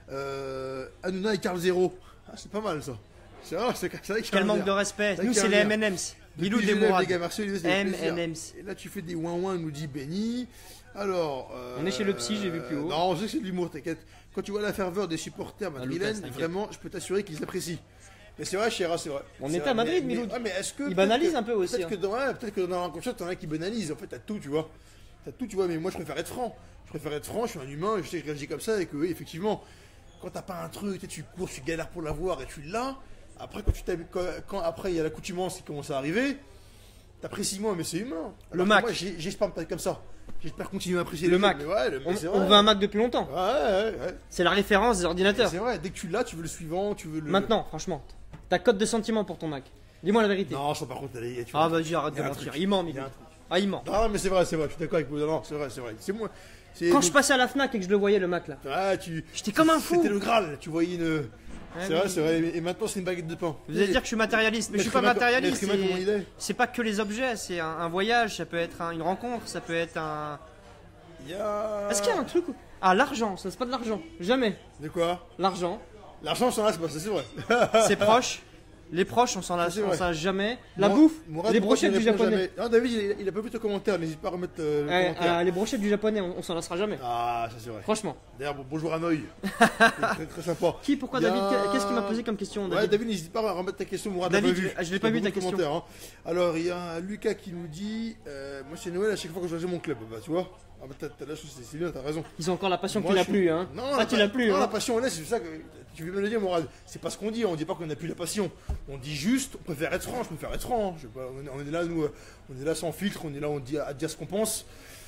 Euh, Hanouna et Carl Zero. Ah, c'est pas mal ça. C'est vrai, c'est c'est vrai qu'il y a Quel un manque lien. de respect. Ça Nous, qui a c'est un les lien. M and M's. Depuis Milou que des je lève, Mourad. les gars, merci Olivier, ça fait M plaisir. and M's. Et là, tu fais des ouin ouin, nous dit Benny. Alors. euh, On est chez le psy, j'ai vu plus haut. Non, je sais que c'est de l'humour, t'inquiète. Quand tu vois la ferveur des supporters Lucas, madrilènes, t'inquiète. vraiment, je peux t'assurer qu'ils apprécient. Mais c'est vrai, Chéra, c'est vrai. On C'est était vrai, à Madrid, mais, Milou. mais- ouais, mais est-ce que. Il peut-être banalise que- un peu aussi, Peut-être hein. que dans, ouais, peut-être que dans l'inconscient, t'en as qui banalisent. En fait, t'as tout, tu vois. T'as tout, tu vois. Mais moi, je préfère être franc. Je préfère être franc, je suis un humain, je sais que je réagis comme ça et que, oui, effectivement, quand t'as pas un truc, tu sais, tu cours, tu galères pour l'avoir et tu l'as. Après, quand tu t'habi- quand, quand après il y a l'accoutumance qui commence à arriver, t'apprécies moins, mais c'est humain. Le Alors que Mac. Moi, j'ai- j'espère pas être comme ça. J'espère continuer à apprécier Le les Mac. trucs, mais ouais, le- On, mais c'est on vrai. veut un Mac depuis longtemps. Ouais, ouais, ouais. C'est la référence des ordinateurs. C'est vrai, dès que tu l'as, tu veux le suivant, tu veux le. Maintenant, franchement, ta cote de sentiment pour ton Mac. Dis-moi la vérité. Non, ça par contre, allez, tu Ah, vois. vas-y, arrête Il y de a un mentir. truc. Il ment, Il y Milou. a un truc. Ah, il ment. Non, mais c'est vrai, c'est vrai, je suis d'accord avec vous. Non, c'est vrai, c'est vrai. C'est moi. c'est- Quand donc- je passais à la Fnac et que je le voyais, le Mac là. Ah, tu. J'étais comme un fou. C'était le Graal, tu voyais une. Ouais, c'est mais- vrai, c'est vrai. Et maintenant, c'est une baguette de pain. Vous allez dire que je suis matérialiste, mais je suis pas L'être humain- matérialiste. l'être humain, c'est- comment il est C'est pas que les objets, c'est un, un voyage, ça peut être un- une rencontre, ça peut être un. Il y a. Est-ce qu'il y a un truc où... Ah, l'argent, ça c'est pas de l'argent. Jamais. De quoi L'argent, L'argent, on s'en a, c'est pas ça, c'est vrai. c'est proche. Les proches, on s'en lasse, C'est on vrai. s'en lasse jamais. La Moi- bouffe, Mourad, les pourquoi tu brochettes du réponds japonais. jamais Non, David, il a, il a pas vu ton commentaire, n'hésite pas à remettre euh, le Ouais, commentaire. euh, les brochettes du japonais, on, on s'en lassera jamais. Ah, ça c'est vrai. Franchement. D'ailleurs, bon- bonjour Hanoï. très, très sympa. Qui, pourquoi Il y a- David Qu'est-ce qu'il m'a posé comme question, Ouais, David David, n'hésite pas à remettre ta question, Mourad. David, n'a pas vu. je- je l'ai pas Il y a vu, ta beaucoup de question. commentaires, hein. Alors, il y a Lucas qui nous dit euh, moi, c'est Noël à chaque fois que je choisis mon club. Bah, tu vois. Ah, bah, t'as, t'as la chose, c'est, c'est bien, t'as raison. Ils ont encore la passion Moi, qu'il je a suis- plus, hein. Non, Ah, la tu pa- l'as plus, non, hein. la passion, on est, c'est ça que tu veux me le dire, Mourad. C'est pas ce qu'on dit, on dit pas qu'on n'a plus la passion. On dit juste, on préfère être franc, je préfère être franc. Je sais pas, on, est, on est là, nous, euh, on est là sans filtre, on est là, on dit à dire ce qu'on pense.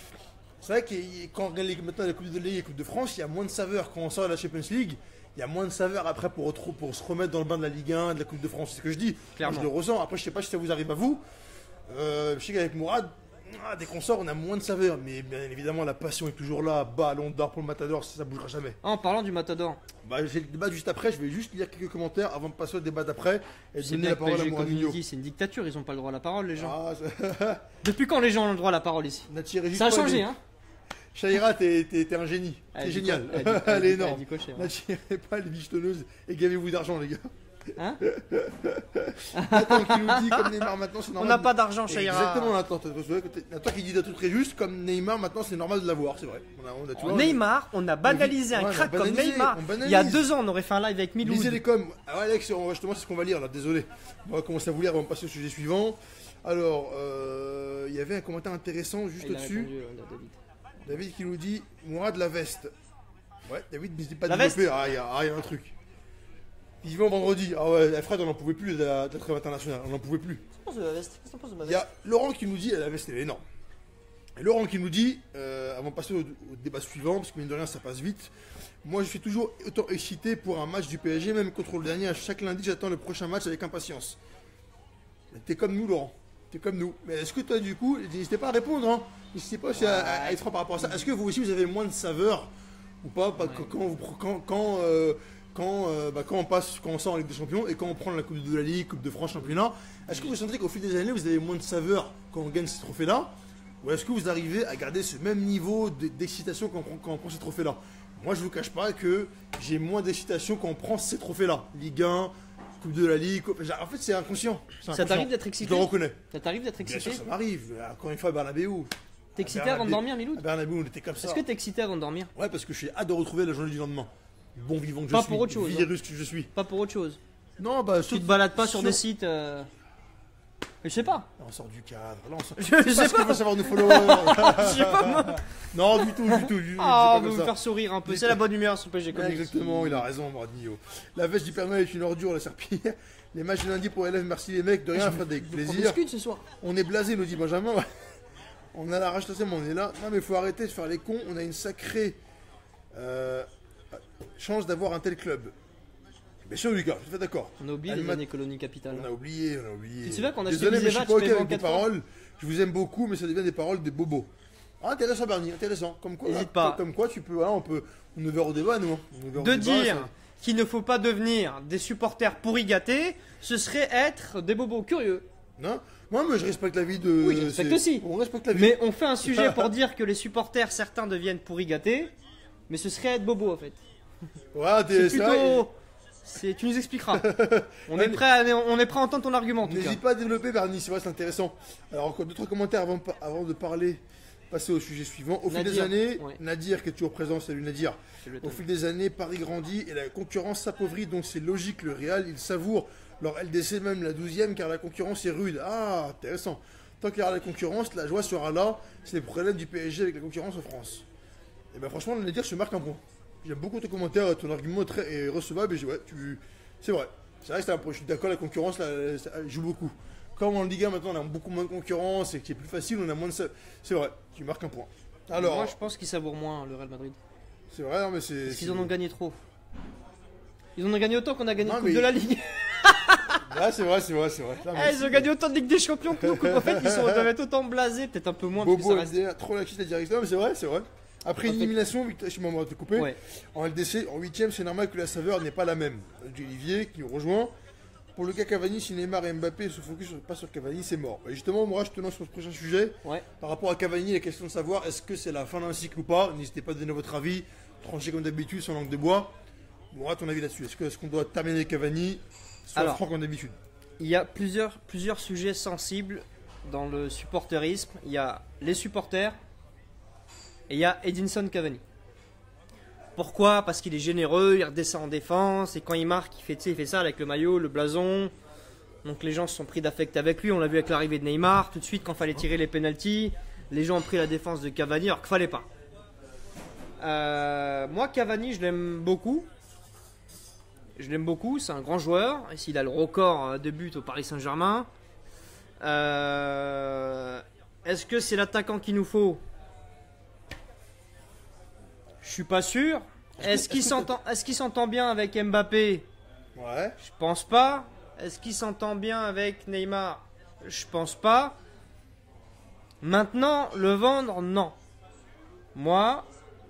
C'est vrai que quand on regarde les- maintenant la Coupe de Ligue et la Coupe de France, il y a moins de saveur quand on sort de la Champions League. Il y a moins de saveur après pour, retrouver- pour se remettre dans le bain de la Ligue un, de la Coupe de France. C'est ce que je dis. Clairement. Moi, je le ressens. Après, je sais pas si ça vous arrive à vous. Euh, je sais qu'avec Mourad, Ah, dès qu'on sort, on a moins de saveur. Mais bien évidemment, la passion est toujours là. Ballon d'or pour le Matador, ça, ça bougera jamais. Ah, en parlant du Matador, Bah, j'ai le débat juste après. Je vais juste lire quelques commentaires avant de passer au débat d'après et c'est donner bien la que parole P S à G Mourinho. Community, c'est une dictature, ils ont pas le droit à la parole, les gens. Ah, ça- Depuis quand les gens ont le droit à la parole ici? N'attirez juste Ça a pas changé, les- hein. Shaira, t'es t'es- t'es un génie. Elle C'est dit génial. quoi- elle dit- elle Elle dit- est elle énorme. dit cocher, hein. N'attirez pas les bichetonneuses et gavez-vous d'argent, les gars. Hein? Nathan qui nous dit comme Neymar maintenant, c'est On normal. n'a de- pas d'argent, Shaira. Exactement, Nathan. t'as- t'as- t'as- Nathan qui dit des trucs très juste, comme Neymar maintenant, c'est normal de l'avoir, c'est vrai. On a, on a, tu vois, Neymar, on a banalisé Ouais, un on a crack comme banalisé, Neymar. on banalise. Il y a deux ans, on aurait fait un live avec on- Milou. Lisez les coms. Ah ouais, Alex, on va- justement, c'est ce qu'on va lire là, désolé. On va commencer à vous lire, on va passer au sujet suivant. Alors, euh, il y avait un commentaire intéressant juste Il a au-dessus. répondu, euh, David. David qui nous dit Mourad la veste. Ouais, David, n'hésitez pas à La développer. Ah, il y, a- ah, il y a un truc. Vivement vendredi. Ah ouais, Fred, on n'en pouvait plus de la, de la trêve internationale. On n'en pouvait plus. Qu'est-ce que tu penses de ma veste? Qu'est-ce que tu penses de ma Il y a Laurent qui nous dit la veste, elle est énorme. Et Laurent qui nous dit, euh, avant de passer au, au débat suivant, parce que mine de rien, ça passe vite. Moi, je suis toujours autant excité pour un match du P S G, même contre le dernier. À chaque lundi, j'attends le prochain match avec impatience. Mais T'es comme nous, Laurent. T'es comme nous. Mais est-ce que toi, du coup, n'hésitez pas à répondre, hein. N'hésitez pas aussi à, à- à être franc par rapport à ça. Est-ce que vous aussi, vous avez moins de saveur ou pas, pas- Ouais. quand, vous, quand, quand, euh, quand, euh, bah, quand on passe, quand on sort en Ligue des Champions et quand on prend la Coupe de la Ligue, Coupe de France, Championnat, est-ce que vous sentez qu'au fil des années, vous avez moins de saveur quand on gagne ces trophées-là? Ou est-ce que vous arrivez à garder ce même niveau d- d'excitation quand, on prend- quand on prend ces trophées-là? Moi, je vous cache pas que j'ai moins d'excitation quand on prend ces trophées-là. Ligue un, Coupe de la Ligue. Coupe- En fait, c'est inconscient. C'est Ça inconscient. t'arrive d'être Je excité? le reconnais. Ça t'arrive d'être Bien excité? sûr, ça m'arrive. Encore une fois, à Bernabeu. T'es excité À avant de Bernabeu- dormir, Milou? À Bernabeu, on était comme ça. Est-ce que t'es excité avant de dormir? Ouais, parce que j'ai hâte de retrouver la journée du lendemain. Bon vivant que je Pas suis. pour autre chose, Virus que je suis. Pas pour autre chose. Non, bah, Tu te balades pas sur des sites. euh, Je sais pas. Là, on sort du cadre. Là, on sort. Je C'est sais ce que pas. veulent savoir nos followers. Je sais pas moi. Non, du tout, du tout. du- Ah, c'est on pas veut comme vous ça. faire sourire un peu. Du C'est tout. la bonne humeur sur P S G Ouais, Community. exactement, il a raison, Mouradinho. La veste du Père Noël est une ordure, la serpillière. Les matchs de lundi pour élèves, merci les mecs, de rien, faire avec On plaisir. discute ce soir. On est blasé, nous dit Benjamin. On a la rage mais on est là. Non, mais il faut arrêter de faire les cons. On a une sacrée euh, chance d'avoir un tel club. Bien sûr, Lucas, je suis d'accord. On a oublié Elle les m'a- années colonies capitales. On a oublié, on a oublié. Tu te souviens qu'on a acheté Désolé, mais je Bizeva, suis pas tu ok payais avec en vos quatre fois. paroles. Je vous aime beaucoup, mais ça devient des paroles de bobos. Ah, intéressant, Bernie, intéressant. Comme quoi, Hésite là, pas. Comme quoi, tu peux, voilà, on peut, on est ouvert au débat, nous. hein. On est ouvert au De débat, dire ça- qu'il ne faut pas devenir des supporters pourri gâtés, ce serait être des bobos curieux. Non, moi, mais je respecte la vie de. Oui, je respecte c'est- aussi. On respecte la vie. Mais on fait un sujet pour dire que les supporters, certains deviennent pourri gâtés, mais ce serait être bobo en fait. Ouais, C'est t'es- c'est vrai. plutôt. C'est, tu nous expliqueras. On est prêt à, on est prêt à entendre ton argument en tout cas. N'hésite pas à développer, Bernie, c'est vrai, c'est intéressant. Alors, encore d'autres commentaires avant, avant de parler, passer au sujet suivant. Au fil des Nadir, années, ouais. Nadir qui est toujours présent, salut Nadir. Au fil des années, Paris grandit et la concurrence s'appauvrit, donc c'est logique, le Real, il savoure leur L D C, même la douzième, car la concurrence est rude. Ah, intéressant. Tant qu'il y aura la concurrence, la joie sera là. C'est le problème du P S G avec la concurrence en France. Et ben franchement, Nadir, je te marque un point. J'aime beaucoup ton commentaire, ton argument est très est recevable, et je dis, ouais, tu... c'est vrai. C'est vrai que c'est un point, je suis d'accord, la concurrence là, ça joue beaucoup. Comme en Ligue un maintenant, on a beaucoup moins de concurrence et que c'est plus facile, on a moins de... sa- C'est vrai, tu marques un point. Alors, Moi je pense qu'ils savourent moins le Real Madrid. c'est vrai, non, mais c'est... Parce qu'ils c'est- en ont gagné trop. Ils en ont gagné autant qu'on a gagné Non, la Coupe mais- de la Ligue. Ah, c'est vrai, c'est vrai, c'est vrai. Non, mais Eh, ils ont gagné autant de Ligue des Champions que nous. En fait, ils sont, ils doivent être autant blasés, peut-être un peu moins. parce que Bobo ça reste- L D R, trop laxiste à dire ça, mais c'est vrai, c'est vrai. Après En une fait- élimination, Victor, je m'en vais te couper. Ouais. En L D C, en huitième, c'est normal que la saveur n'est pas la même. Du Olivier qui nous rejoint. Pour le cas Cavani, si Neymar et Mbappé se focus sur- pas sur Cavani, c'est mort. Et justement, moi, je te lance sur ce prochain sujet. Ouais. Par rapport à Cavani, la question de savoir est-ce que c'est la fin d'un cycle ou pas. N'hésitez pas à donner votre avis. Tranchez comme d'habitude sans langue de bois. Bon, à ton avis là-dessus. Est-ce que- est-ce qu'on doit terminer Cavani soit Alors. franc comme d'habitude? Il y a plusieurs, plusieurs sujets sensibles dans le supporterisme. Il y a les supporters et il y a Edinson Cavani. Pourquoi? Parce qu'il est généreux, il redescend en défense et quand il marque, il fait, tu sais, il fait ça avec le maillot, le blason. Donc les gens se sont pris d'affect avec lui. On l'a vu avec l'arrivée de Neymar. Tout de suite, quand il fallait tirer les pénaltys, les gens ont pris la défense de Cavani alors qu'il fallait pas. Euh, moi, Cavani, je l'aime beaucoup. Je l'aime beaucoup, c'est un grand joueur. Et s'il a le record de buts au Paris Saint-Germain. Euh, Est-ce que c'est l'attaquant qu'il nous faut? Je suis pas sûr. Est-ce qu'il est-ce que s'entend est-ce qu'il s'entend bien avec Mbappé? Ouais. Je pense pas. Est-ce qu'il s'entend bien avec Neymar? Je pense pas. Maintenant, le vendre, non. Moi,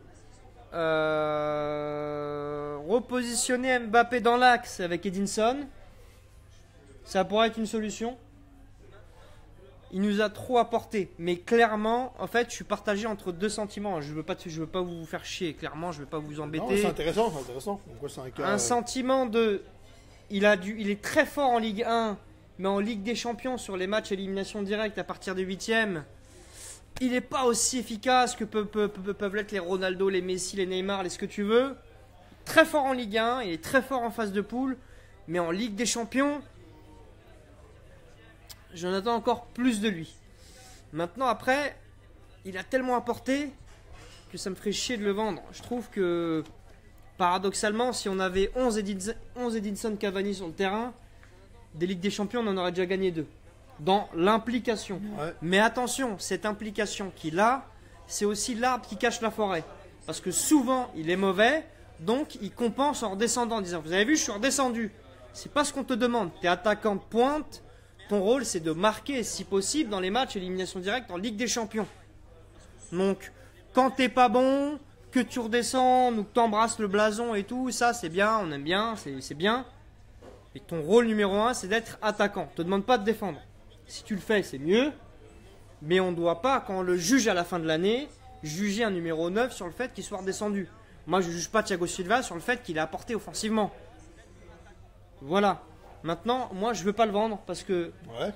euh, repositionner Mbappé dans l'axe avec Edinson, ça pourrait être une solution. Il nous a trop apporté, mais clairement, en fait, je suis partagé entre deux sentiments. Je veux pas, je veux pas vous faire chier. Clairement, je veux pas vous Non, embêter. c'est intéressant, c'est intéressant. Donc, ouais, c'est un cas, Un euh, sentiment de, il a du, il est très fort en Ligue un, mais en Ligue des Champions sur les matchs élimination directe à partir des huitièmes, il n'est pas aussi efficace que peuvent, peuvent, peuvent l'être les Ronaldo, les Messi, les Neymar, les ce que tu veux. Très fort en Ligue un, il est très fort en phase de poule, mais en Ligue des Champions, j'en attends encore plus de lui. Maintenant, après, il a tellement apporté que ça me ferait chier de le vendre. Je trouve que, paradoxalement, si on avait onze Edinson, onze Edinson Cavani sur le terrain, des Ligues des Champions, on en aurait déjà gagné deux. Dans l'implication. Ouais. Mais attention, cette implication qu'il a, c'est aussi l'arbre qui cache la forêt. Parce que souvent, il est mauvais, donc il compense en redescendant, en disant, vous avez vu, je suis redescendu. C'est pas ce qu'on te demande. Tu es attaquant de pointe. Ton rôle, c'est de marquer, si possible, dans les matchs élimination directe en Ligue des Champions. Donc, quand t'es pas bon, que tu redescends, ou que t'embrasses le blason et tout, ça, c'est bien, on aime bien, c'est c'est bien. Mais ton rôle numéro un, c'est d'être attaquant. On te demande pas de défendre. Si tu le fais, c'est mieux. Mais on ne doit pas, quand on le juge à la fin de l'année, juger un numéro neuf sur le fait qu'il soit redescendu. Moi, je ne juge pas Thiago Silva sur le fait qu'il a apporté offensivement. Voilà. Maintenant, moi, je veux pas le vendre parce que, Ouais.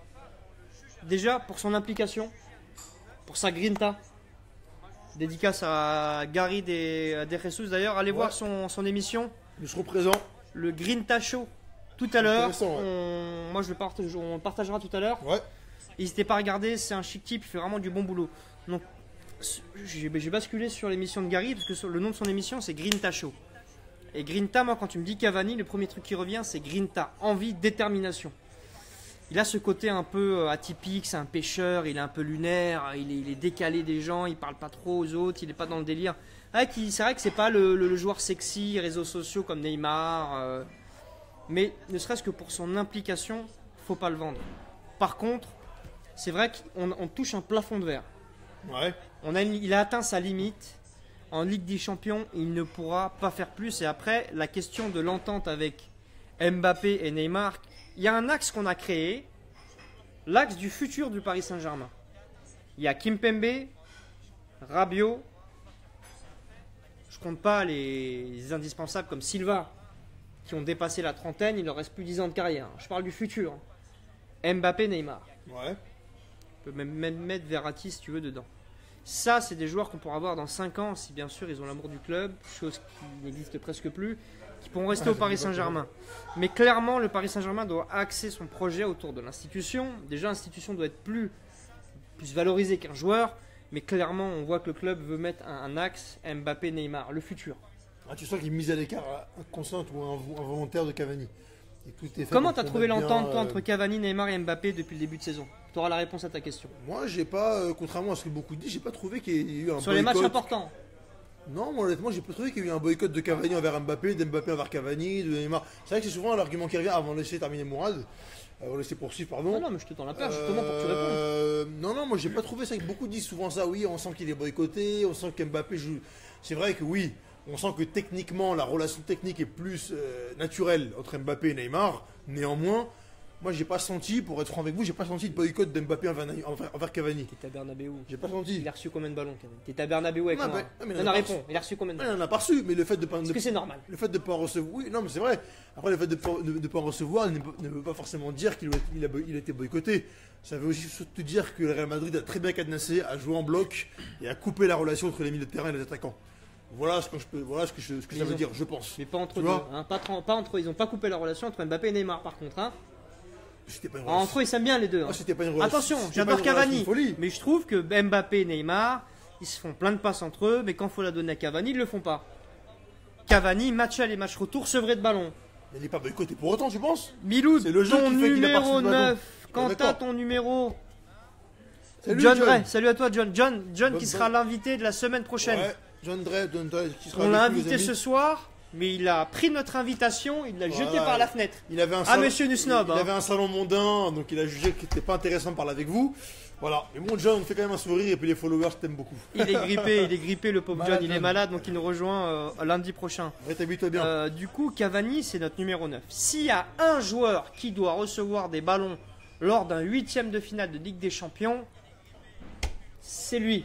déjà, pour son implication, pour sa grinta, dédicace à Gary des, des Jesus d'ailleurs, allez Ouais. voir son, son émission, Je serai présent. le Grinta Show, tout à l'heure. Intéressant, ouais. On- Moi, je le partage, on le partagera tout à l'heure. Ouais. N'hésitez pas à regarder, c'est un chic type, il fait vraiment du bon boulot. Donc, j'ai j'ai basculé sur l'émission de Gary parce que sur- le nom de son émission, c'est Grinta Show. Et Grinta, moi, quand tu me dis Cavani, le premier truc qui revient, c'est Grinta, envie, détermination. Il a ce côté un peu euh, atypique, c'est un pêcheur, il est un peu lunaire, il est, il est décalé des gens, il parle pas trop aux autres, il est pas dans le délire. Ouais, qui- c'est vrai que c'est pas le, le- le joueur sexy, réseaux sociaux comme Neymar, euh, mais ne serait-ce que pour son implication, faut pas le vendre. Par contre, c'est vrai qu'on on touche un plafond de verre. Ouais. On a une- il a atteint sa limite. En Ligue des Champions, il ne pourra pas faire plus. Et après, la question de l'entente avec Mbappé et Neymar, il y a un axe qu'on a créé, l'axe du futur du Paris Saint-Germain. Il y a Kimpembe, Rabiot, je compte pas les indispensables comme Silva, qui ont dépassé la trentaine, il leur reste plus dix ans de carrière. Je parle du futur. Mbappé, Neymar. Ouais. On peut même même mettre Verratti si tu veux dedans. Ça, c'est des joueurs qu'on pourra avoir dans cinq ans, si bien sûr ils ont l'amour du club, chose qui n'existe presque plus, qui pourront rester Ouais, au Paris c'est pas Saint-Germain. Mais clairement, le Paris Saint-Germain doit axer son projet autour de l'institution. Déjà, l'institution doit être plus, plus valorisée qu'un joueur, mais clairement, on voit que le club veut mettre un, un axe Mbappé, Neymar, le futur. Ah, tu sens qu'il mise à l'écart inconscient ou inv- involontaire de Cavani. Et tout est fait Comment pour tu as qu'on trouvé mette l'entente bien, toi, euh, entre Cavani, Neymar et Mbappé depuis le début de saison? Tu auras la réponse à ta question. Moi, j'ai pas, euh, contrairement à ce que beaucoup disent, j'ai pas trouvé qu'il y ait eu un Sur les matchs boycott. importants. Non, moi, honnêtement, j'ai pas trouvé qu'il y ait eu un boycott de Cavani envers Mbappé, d'Mbappé envers Cavani, de Neymar. C'est vrai que c'est souvent l'argument qui revient avant de laisser terminer Mourad, avant de laisser poursuivre, pardon. Non, non, mais je te tends la perche justement pour que tu répondes. Euh, non, non, moi j'ai pas trouvé ça. Beaucoup disent souvent ça. Oui, on sent qu'il est boycotté, on sent qu'Mbappé joue. C'est vrai que oui, on sent que techniquement la relation technique est plus euh, naturelle entre Mbappé et Neymar. Néanmoins, moi j'ai pas senti, pour être franc avec vous, j'ai pas senti de boycott d'Mbappé envers, envers, envers Cavani. T'es à Bernabeu. J'ai pas senti. Il a reçu combien de ballons, Cavani? T'es à Bernabeu avec Non, moi. mais- non, mais il Non, en non, a réponds. reçu. Il a reçu combien de Ouais, ballons? il en a pas reçu, mais le fait de pas. Est-ce de- que c'est normal? Le fait de ne pas en recevoir, oui, non, mais c'est vrai. Après, le fait de ne pas, de- de pas en recevoir ne, ne veut pas forcément dire qu'il a, il a, il a été boycotté. Ça veut aussi surtout dire que le Real Madrid a très bien cadenassé, a joué en bloc et a coupé la relation entre les milieux de terrain et les attaquants. Voilà ce que, je peux, voilà ce que, je- ce que ça Ils veut ont- dire, je pense. Mais pas entre Tu deux. vois Hein, pas, tra- pas entre, ils ont pas coupé la relation entre Mbappé et Neymar par contre. Hein. C'était pas une Ah, relation. entre eux, ils s'aiment bien les deux. hein. Ah, c'était pas une relation. Attention, c'était j'adore pas une relation Cavani. de folie. Mais je trouve que Mbappé et Neymar, ils se font plein de passes entre eux, mais quand il faut la donner à Cavani, ils le font pas. Cavani, match aller, match retour, sevré de ballon. Il n'est pas boycotté pour autant, tu penses Milou, C'est le jeu ton qui fait qu'il a pas reçu numéro de ballon. neuf. Quand D'accord. t'as ton numéro. Salut, John John. Ray, salut à toi John. John, John Bonne qui sera bonne. l'invité de la semaine prochaine. Ouais, John Dre, John Dre, qui sera On l'a avec nous, les invité amis. ce soir. mais il a pris notre invitation, il l'a Voilà. jeté par la fenêtre. Il avait un Ah, salon, monsieur Nusnob, il, il hein. avait un salon mondain, donc il a jugé qu'il n'était pas intéressant de parler avec vous. Voilà. Mais bon, John, on fait quand même un sourire et puis les followers t'aiment beaucoup. Il est grippé, il est grippé, le pauvre Malade, John, il est John. malade, donc il nous rejoint euh, lundi prochain. Rétablis-toi bien. Euh, du coup, Cavani, c'est notre numéro neuf. S'il y a un joueur qui doit recevoir des ballons lors d'un huitième de finale de Ligue des Champions, c'est lui.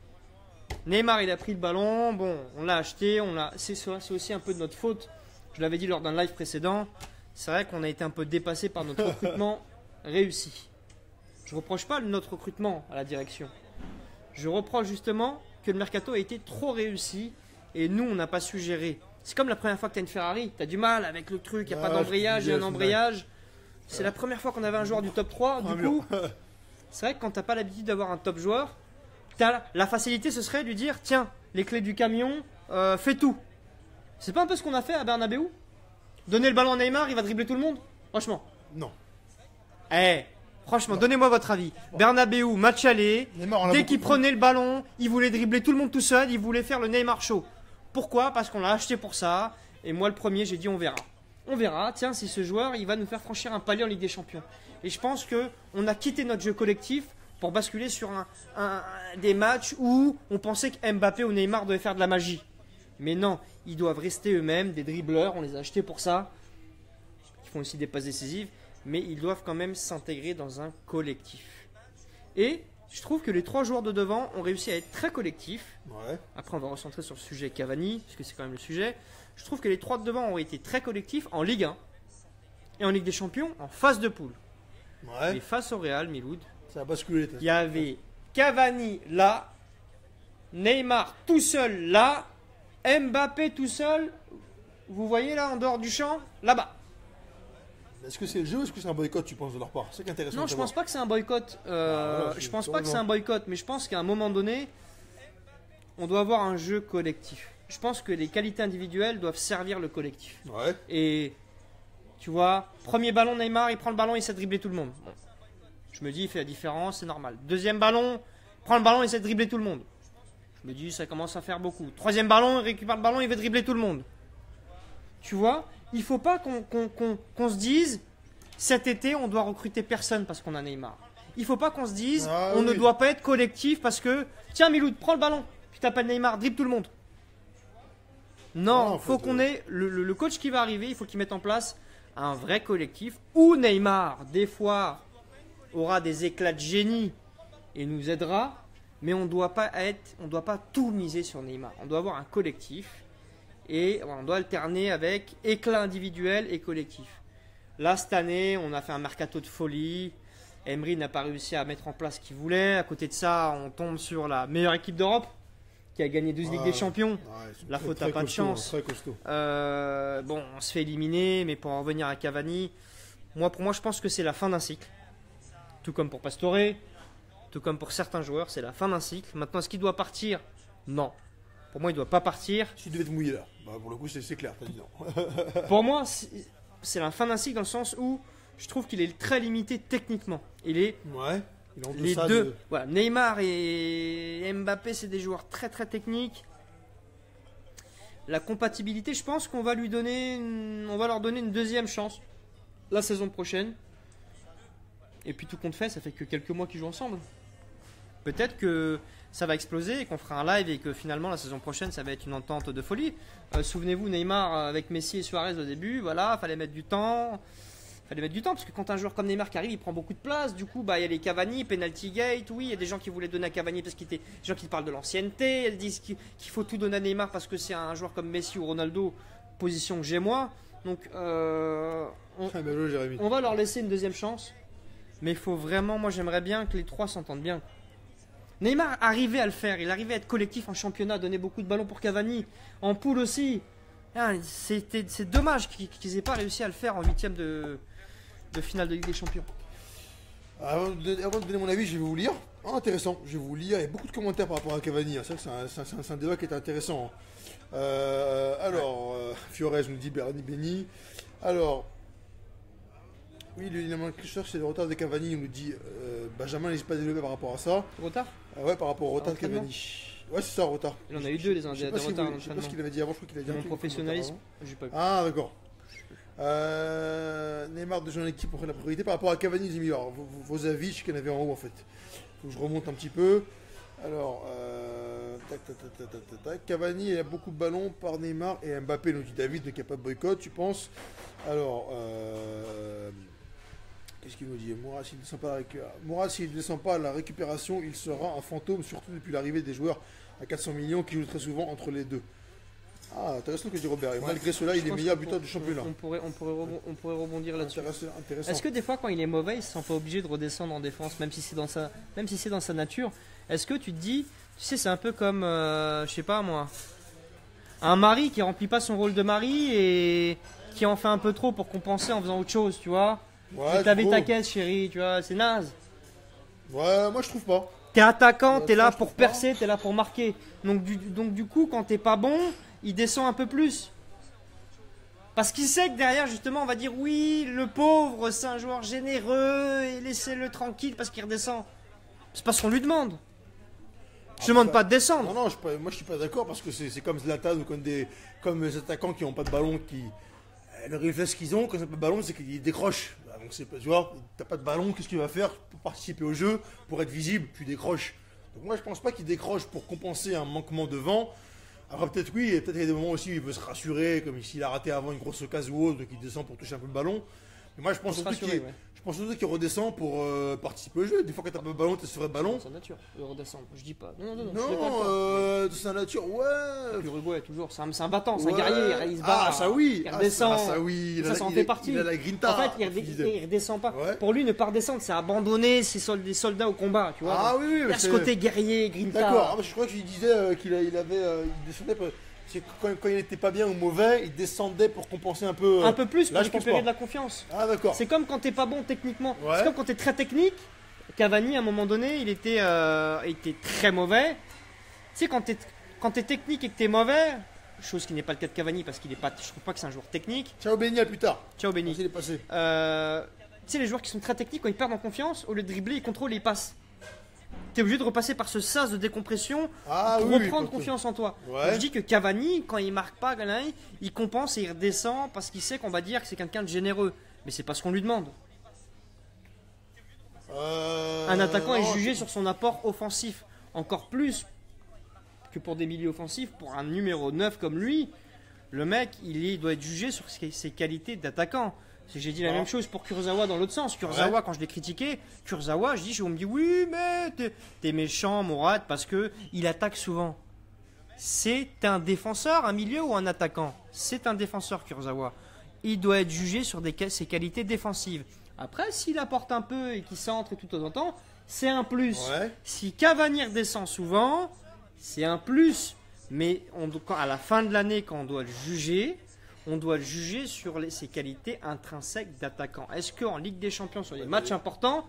Neymar, il a pris le ballon, bon, on l'a acheté, on l'a. C'est c'est aussi un peu de notre faute. Je l'avais dit lors d'un live précédent. C'est vrai qu'on a été un peu dépassé par notre recrutement réussi. Je reproche pas notre recrutement à la direction. Je reproche justement que le mercato a été trop réussi et nous, on n'a pas su gérer. C'est comme la première fois que tu as une Ferrari, tu as du mal avec le truc, il n'y a Ah, pas d'embrayage, il y a je un me disais, embrayage. C'est la première fois qu'on avait un joueur du top trois. Ah, Du mur. coup, c'est vrai que quand tu n'as pas l'habitude d'avoir un top joueur, t'as la facilité, ce serait de lui dire tiens, les clés du camion, euh, fais tout. C'est pas un peu ce qu'on a fait à Bernabeu? Donner le ballon à Neymar, il va dribbler tout le monde? Franchement. Non. Eh, franchement, donnez-moi votre avis. Bernabeu, match aller, Neymar, on l'a dès beaucoup qu'il pris. prenait le ballon, il voulait dribbler tout le monde tout seul, il voulait faire le Neymar show. Pourquoi? Parce qu'on l'a acheté pour ça. Et moi, le premier, j'ai dit on verra. On verra, tiens, si ce joueur, il va nous faire franchir un palier en Ligue des Champions. Et je pense que on a quitté notre jeu collectif pour basculer sur un, un- des matchs où on pensait que Mbappé ou Neymar devaient faire de la magie. Mais non, ils doivent rester eux-mêmes, des dribbleurs, on les a achetés pour ça. Ils font aussi des passes décisives, mais ils doivent quand même s'intégrer dans un collectif. Et je trouve que les trois joueurs de devant ont réussi à être très collectifs. Ouais. Après, on va recentrer sur le sujet Cavani, parce que c'est quand même le sujet. Je trouve que les trois de devant ont été très collectifs en Ligue un et en Ligue des Champions en phase de poule. Ouais. Et face au Real, Miloud, Ça a basculé. il y avait Cavani là, Neymar tout seul là, Mbappé tout seul, vous voyez là en dehors du champ, là-bas. Est-ce que c'est le jeu ou est-ce que c'est un boycott, tu penses, de leur part? C'est ça qui est intéressant. Non, de je savoir. pense pas que c'est un boycott. euh, Ah, voilà, je c'est- pense pas que c'est heureusement. un boycott, mais je pense qu'à un moment donné, on doit avoir un jeu collectif. Je pense que les qualités individuelles doivent servir le collectif. Ouais. Et tu vois, premier ballon Neymar, il prend le ballon, il sait dribbler tout le monde. Bon. Je me dis, il fait la différence, c'est normal. Deuxième ballon, il prend le ballon, il sait dribbler tout le monde. Je me dis, ça commence à faire beaucoup. Troisième ballon, il récupère le ballon, il veut dribbler tout le monde. Tu vois, il faut pas qu'on qu'on- qu'on- qu'on se dise, cet été, on doit recruter personne parce qu'on a Neymar. Il faut pas qu'on se dise, Ah on ne oui. doit pas être collectif parce que, tiens Miloud, prends le ballon, tu t'appelles Neymar, dribble tout le monde. Non, Non, il faut faut de- qu'on ait le, le- le coach qui va arriver, il faut qu'il mette en place un vrai collectif où Neymar, des fois, aura des éclats de génie et nous aidera, mais on doit pas être, on doit pas tout miser sur Neymar. On doit avoir un collectif et on doit alterner avec éclat individuel et collectif. Là, cette année, on a fait un mercato de folie. Emery n'a pas réussi à mettre en place ce qu'il voulait. À côté de ça, on tombe sur la meilleure équipe d'Europe qui a gagné douze Ah, Ligues des Champions. Ouais, ils sont La très, faute très à pas de costauds, chance. Très costaud. Euh, bon, on se fait éliminer, mais pour en revenir à Cavani, moi, pour moi, je pense que c'est la fin d'un cycle. Tout comme pour Pastore, tout comme pour certains joueurs, c'est la fin d'un cycle. Maintenant, est-ce qu'il doit partir? Non. Pour moi, il ne doit pas partir. Tu devais te mouiller là. Bah, pour le coup, c'est c'est clair, t'as dit non. Pour moi, c'est c'est la fin d'un cycle dans le sens où je trouve qu'il est très limité techniquement. Il est Ouais. Il est en les deçà deux. de- Voilà, Neymar et Mbappé, c'est des joueurs très très techniques. La compatibilité, je pense qu'on va lui donner, une- on va leur donner une deuxième chance la saison prochaine. Et puis tout compte fait, ça fait que quelques mois qu'ils jouent ensemble. Peut-être que ça va exploser et qu'on fera un live et que finalement la saison prochaine ça va être une entente de folie. Euh, Souvenez-vous Neymar avec Messi et Suarez au début, voilà, fallait mettre du temps. Fallait mettre du temps parce que quand un joueur comme Neymar qui arrive, il prend beaucoup de place. Du coup, bah il y a les Cavani, penalty gate. Oui, il y a des gens qui voulaient donner à Cavani parce qu'il était, des gens qui parlent de l'ancienneté. Ils disent qu'il qu'il faut tout donner à Neymar parce que c'est un joueur comme Messi ou Ronaldo, position que j'ai moi. Donc, euh, on, Ah, bah, le Jérémy. on va leur laisser une deuxième chance. Mais il faut vraiment, moi j'aimerais bien que les trois s'entendent bien. Neymar arrivait à le faire, il arrivait à être collectif en championnat, donner beaucoup de ballons pour Cavani, en poule aussi. Ah, c'était- C'est dommage qu'ils qu'ils aient pas réussi à le faire en huitième de, de finale de Ligue des Champions. Avant de, avant de donner mon avis, je vais vous lire. Ah, intéressant, je vais vous lire. Il y a beaucoup de commentaires par rapport à Cavani. hein. C'est vrai que c'est un, c'est un- c'est un débat qui est intéressant. hein. Euh, alors, euh, Fiorez nous dit Bernie Benny. Alors, oui, l'élément clicheur, c'est le retard de Cavani. Il nous dit euh, Benjamin n'hésite pas à développer par rapport à ça. Retard Ah ouais, par rapport au retard de Entraînement. Cavani. Ouais, c'est ça, retard. Il en a eu deux, les Je sais Indiens, pas des ce qu'il retards à voulait- je sais pas ce l'entraînement. qu'il avait dit avant, je crois qu'il avait dit un Mon truc, professionnalisme, retard j'ai pas vu. avant. Ah, d'accord. Euh, Neymar de jouer en équipe pour la priorité par rapport à Cavani, les amis. Alors, vos, vos- vos avis, je sais qu'il y en avait en haut en fait. Faut que je remonte un petit peu. Alors, euh, tac, tac, tac, tac, tac, tac, tac. Cavani, il a beaucoup de ballons par Neymar et Mbappé, nous dit David, donc il n'y a pas de boycott, tu penses. Alors, euh, qu'est-ce qu'il nous dit Moura, s'il ne descend pas, avec, Moura, s'il ne descend pas à la récupération, il sera un fantôme, surtout depuis l'arrivée des joueurs à quatre cents millions qui jouent très souvent entre les deux. Ah, intéressant ce que dit Robert. Et Ouais. malgré cela, Je il est pense meilleur qu'on buteur peut- du championnat. On pourrait, on pourrait, rebon- on pourrait rebondir là-dessus. Intéressant. intéressant. Est-ce que des fois, quand il est mauvais, il se sent pas obligé de redescendre en défense, même si c'est dans sa, même si c'est dans sa nature? Est-ce que tu te dis, tu sais, c'est un peu comme, euh, je sais pas moi, un mari qui remplit pas son rôle de mari et qui en fait un peu trop pour compenser en faisant autre chose, tu vois? Ouais, T'avais trop. ta caisse, chérie, tu vois, c'est naze. Ouais, moi je trouve pas. T'es attaquant, Ouais, t'es ça, là je pour trouve pas. percer, t'es là pour marquer. Donc du, donc du coup, quand t'es pas bon, il descend un peu plus. Parce qu'il sait que derrière, justement, on va dire oui, le pauvre, c'est un joueur généreux, et laissez-le tranquille parce qu'il redescend. C'est pas ce qu'on lui demande. Je Ah, demande bah, pas de descendre. Non, non, je suis pas- moi je suis pas d'accord parce que c'est c'est comme Zlatan ou comme des, comme les attaquants qui n'ont pas de ballon, qui. euh, Le réflexe qu'ils ont quand ils n'ont pas de ballon, c'est qu'ils décrochent. Bah, donc c'est pas, tu vois, t'as pas de ballon, qu'est-ce que tu vas faire pour participer au jeu, pour être visible, tu décroches. Donc moi je pense pas qu'il décroche pour compenser un manquement de vent. Après peut-être oui, et peut-être il y a des moments aussi où il veut se rassurer, comme s'il a raté avant une grosse occasion ou autre, donc il descend pour toucher un peu le ballon. Mais moi je pense Pour se surtout qu'il rassurer, ouais. je pense surtout qu'il redescend pour euh, participer au jeu. Des fois quand t'as pas de ballon, t'es sur le ballon. Dans sa nature, de redescendre. Je dis pas. Non, non, non. je suis d'accord avec Non, toi. euh, de sa nature, ouais. L'Uruguay, toujours. C'est un, c'est un battant, c'est un Ouais. guerrier. Il se bat. Ah, ça oui. Il Ah, redescend. ça, ça oui. Il Ça, a- ça en il fait a- partie. Il a la grinta. En fait, il, comme redé- il disait. il redescend pas. Ouais. Pour lui, ne pas redescendre, c'est abandonner ses soldats, des soldats au combat, tu vois. Ah oui, oui. Il y mais a ce c'est- côté guerrier, grinta. D'accord. Ah, mais je crois qu'il disait euh, qu'il a- il avait, euh, il descendait. pour- c'est que quand, quand il était pas bien ou mauvais, il descendait pour compenser un peu. euh, Un peu plus pour Là, je pense récupérer pas. de la confiance. Ah d'accord. C'est comme quand t'es pas bon techniquement. Ouais. C'est comme quand t'es très technique. Cavani, à un moment donné, il était, euh, il était très mauvais. Tu sais, quand t'es quand t'es technique et que t'es mauvais, chose qui n'est pas le cas de Cavani parce qu'il est pas, je trouve pas que c'est un joueur technique. Ciao Benny, à plus tard. Ciao Benny. Il est passé. Euh, tu sais, les joueurs qui sont très techniques, quand ils perdent en confiance, au lieu de dribbler, ils contrôlent et ils passent. T'es obligé de repasser par ce sas de décompression Ah pour oui. reprendre quand- confiance en toi. Ouais. Donc, je dis que Cavani, quand il marque pas, Ganaï, il compense et il redescend parce qu'il sait qu'on va dire que c'est quelqu'un de généreux. Mais c'est pas ce qu'on lui demande. Euh, Un attaquant non, est jugé je- sur son apport offensif. Encore plus que pour des milieux offensifs, pour un numéro neuf comme lui, le mec, il est- doit être jugé sur ses ses qualités d'attaquant. Si J'ai dit la Non. même chose pour Kurzawa dans l'autre sens. Kurzawa, quand je l'ai critiqué, Kurzawa, je dis, on me dit oui, mais t'es- t'es méchant, Mourad, parce que il attaque souvent. C'est un défenseur, un milieu ou un attaquant. C'est un défenseur, Kurzawa. Il doit être jugé sur des, ses qualités défensives. Après, s'il apporte un peu et qu'il centre et tout de temps en temps, c'est un plus. Ouais. Si Cavani redescend souvent, c'est un plus. Mais on doit- quand- à la fin de l'année, quand on doit le juger, on doit le juger sur les- ses qualités intrinsèques d'attaquant. Est-ce qu'en Ligue des Champions, sur les matchs importants,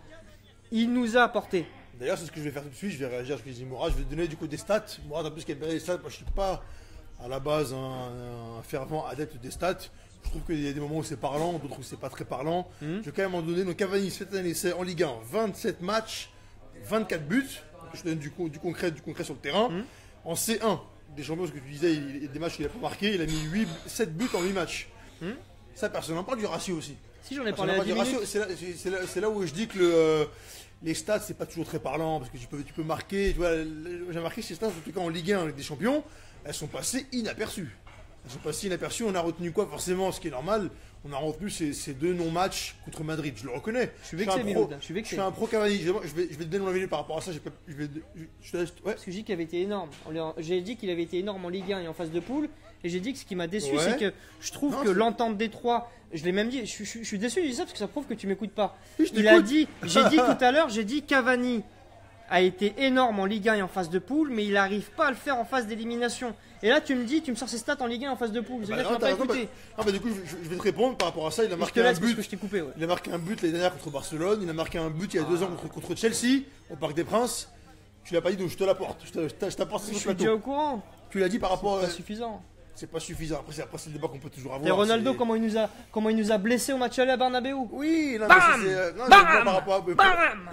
il nous a apporté? D'ailleurs, c'est ce que je vais faire tout de suite. Je vais réagir à ce que dit Mourad. Je vais donner du coup des stats. Mourad, en plus, qu'il y a bien des stats. Moi, je suis pas à la base un, un fervent adepte des stats. Je trouve qu'il y a des moments où c'est parlant, d'autres où c'est pas très parlant. Mhm. Je vais quand même en donner. Donc, Cavani, cette année, c'est en Ligue un, vingt-sept matchs, vingt-quatre buts. Je te donne du, co- du concret, du concret sur le terrain. Mhm. En C un, des champions, ce que tu disais, il, il y a des matchs qu'il a pas marqué. Il a mis huit, sept buts en huit matchs. Mhm. Ça, personne n'en parle du ratio aussi. Si j'en ai Personne parlé n'en à dix parle du minutes. ratio. C'est là, c'est- c'est là- c'est là où je dis que le, euh, les stats, c'est pas toujours très parlant. Parce que tu peux, tu peux marquer. Tu vois, le- j'ai marqué ces stats, en tout cas en Ligue un, avec des champions, elles sont passées inaperçues. Elles sont passées inaperçues. On a retenu quoi, forcément, ce qui est normal. On a retenu ces, ces deux non-matchs contre Madrid. Je le reconnais. Je suis un vexé, pro- Miloud. Je suis Je vexé. suis un pro Cavani. Je vais, je vais je vais te donner mon avis par rapport à ça. j'ai pas- Je vais, je, je te laisse- ouais. Parce que j'ai dit qu'il avait été énorme. On lui a- J'ai dit qu'il avait été énorme en Ligue un et en phase de poule. Et j'ai dit que ce qui m'a déçu, Ouais. c'est que je trouve Non, que c'est- l'entente des trois, je l'ai même dit, je, je- je suis déçu, je dis ça parce que ça prouve que tu m'écoutes pas. Oui, je Il a t'écoute. dit, j'ai dit tout à l'heure, j'ai dit Cavani a été énorme en Ligue un et en phase de poule, mais il n'arrive pas à le faire en phase d'élimination. Et là, tu me dis, tu me sors ses stats en Ligue un et en phase de poule. Bah C'est-à-dire non, que tu m'as t'as pas raison, écouté. Ah bah du coup, je, je vais te répondre par rapport à ça. Il a Et je te marqué un laisse parce but. que je t'ai coupé. Ouais. Il a marqué un but l'année dernière contre Barcelone. Il a marqué un but il y a deux ans contre, contre Chelsea au Parc des Princes. Tu l'as pas dit, donc je te l'apporte. Je te- je t'a- je t'apporte Je sur suis le déjà plateau. au courant. Tu l'as dit par rapport. Pas à... suffisant. C'est pas suffisant. Après, c'est après, c'est le débat qu'on peut toujours avoir. Et Ronaldo, c'est- comment il nous a, comment il nous a blessés au match aller à Bernabeu. Oui, non, mais Bam ça, c'est, euh, non, mais Bam moi, par rapport à. Bam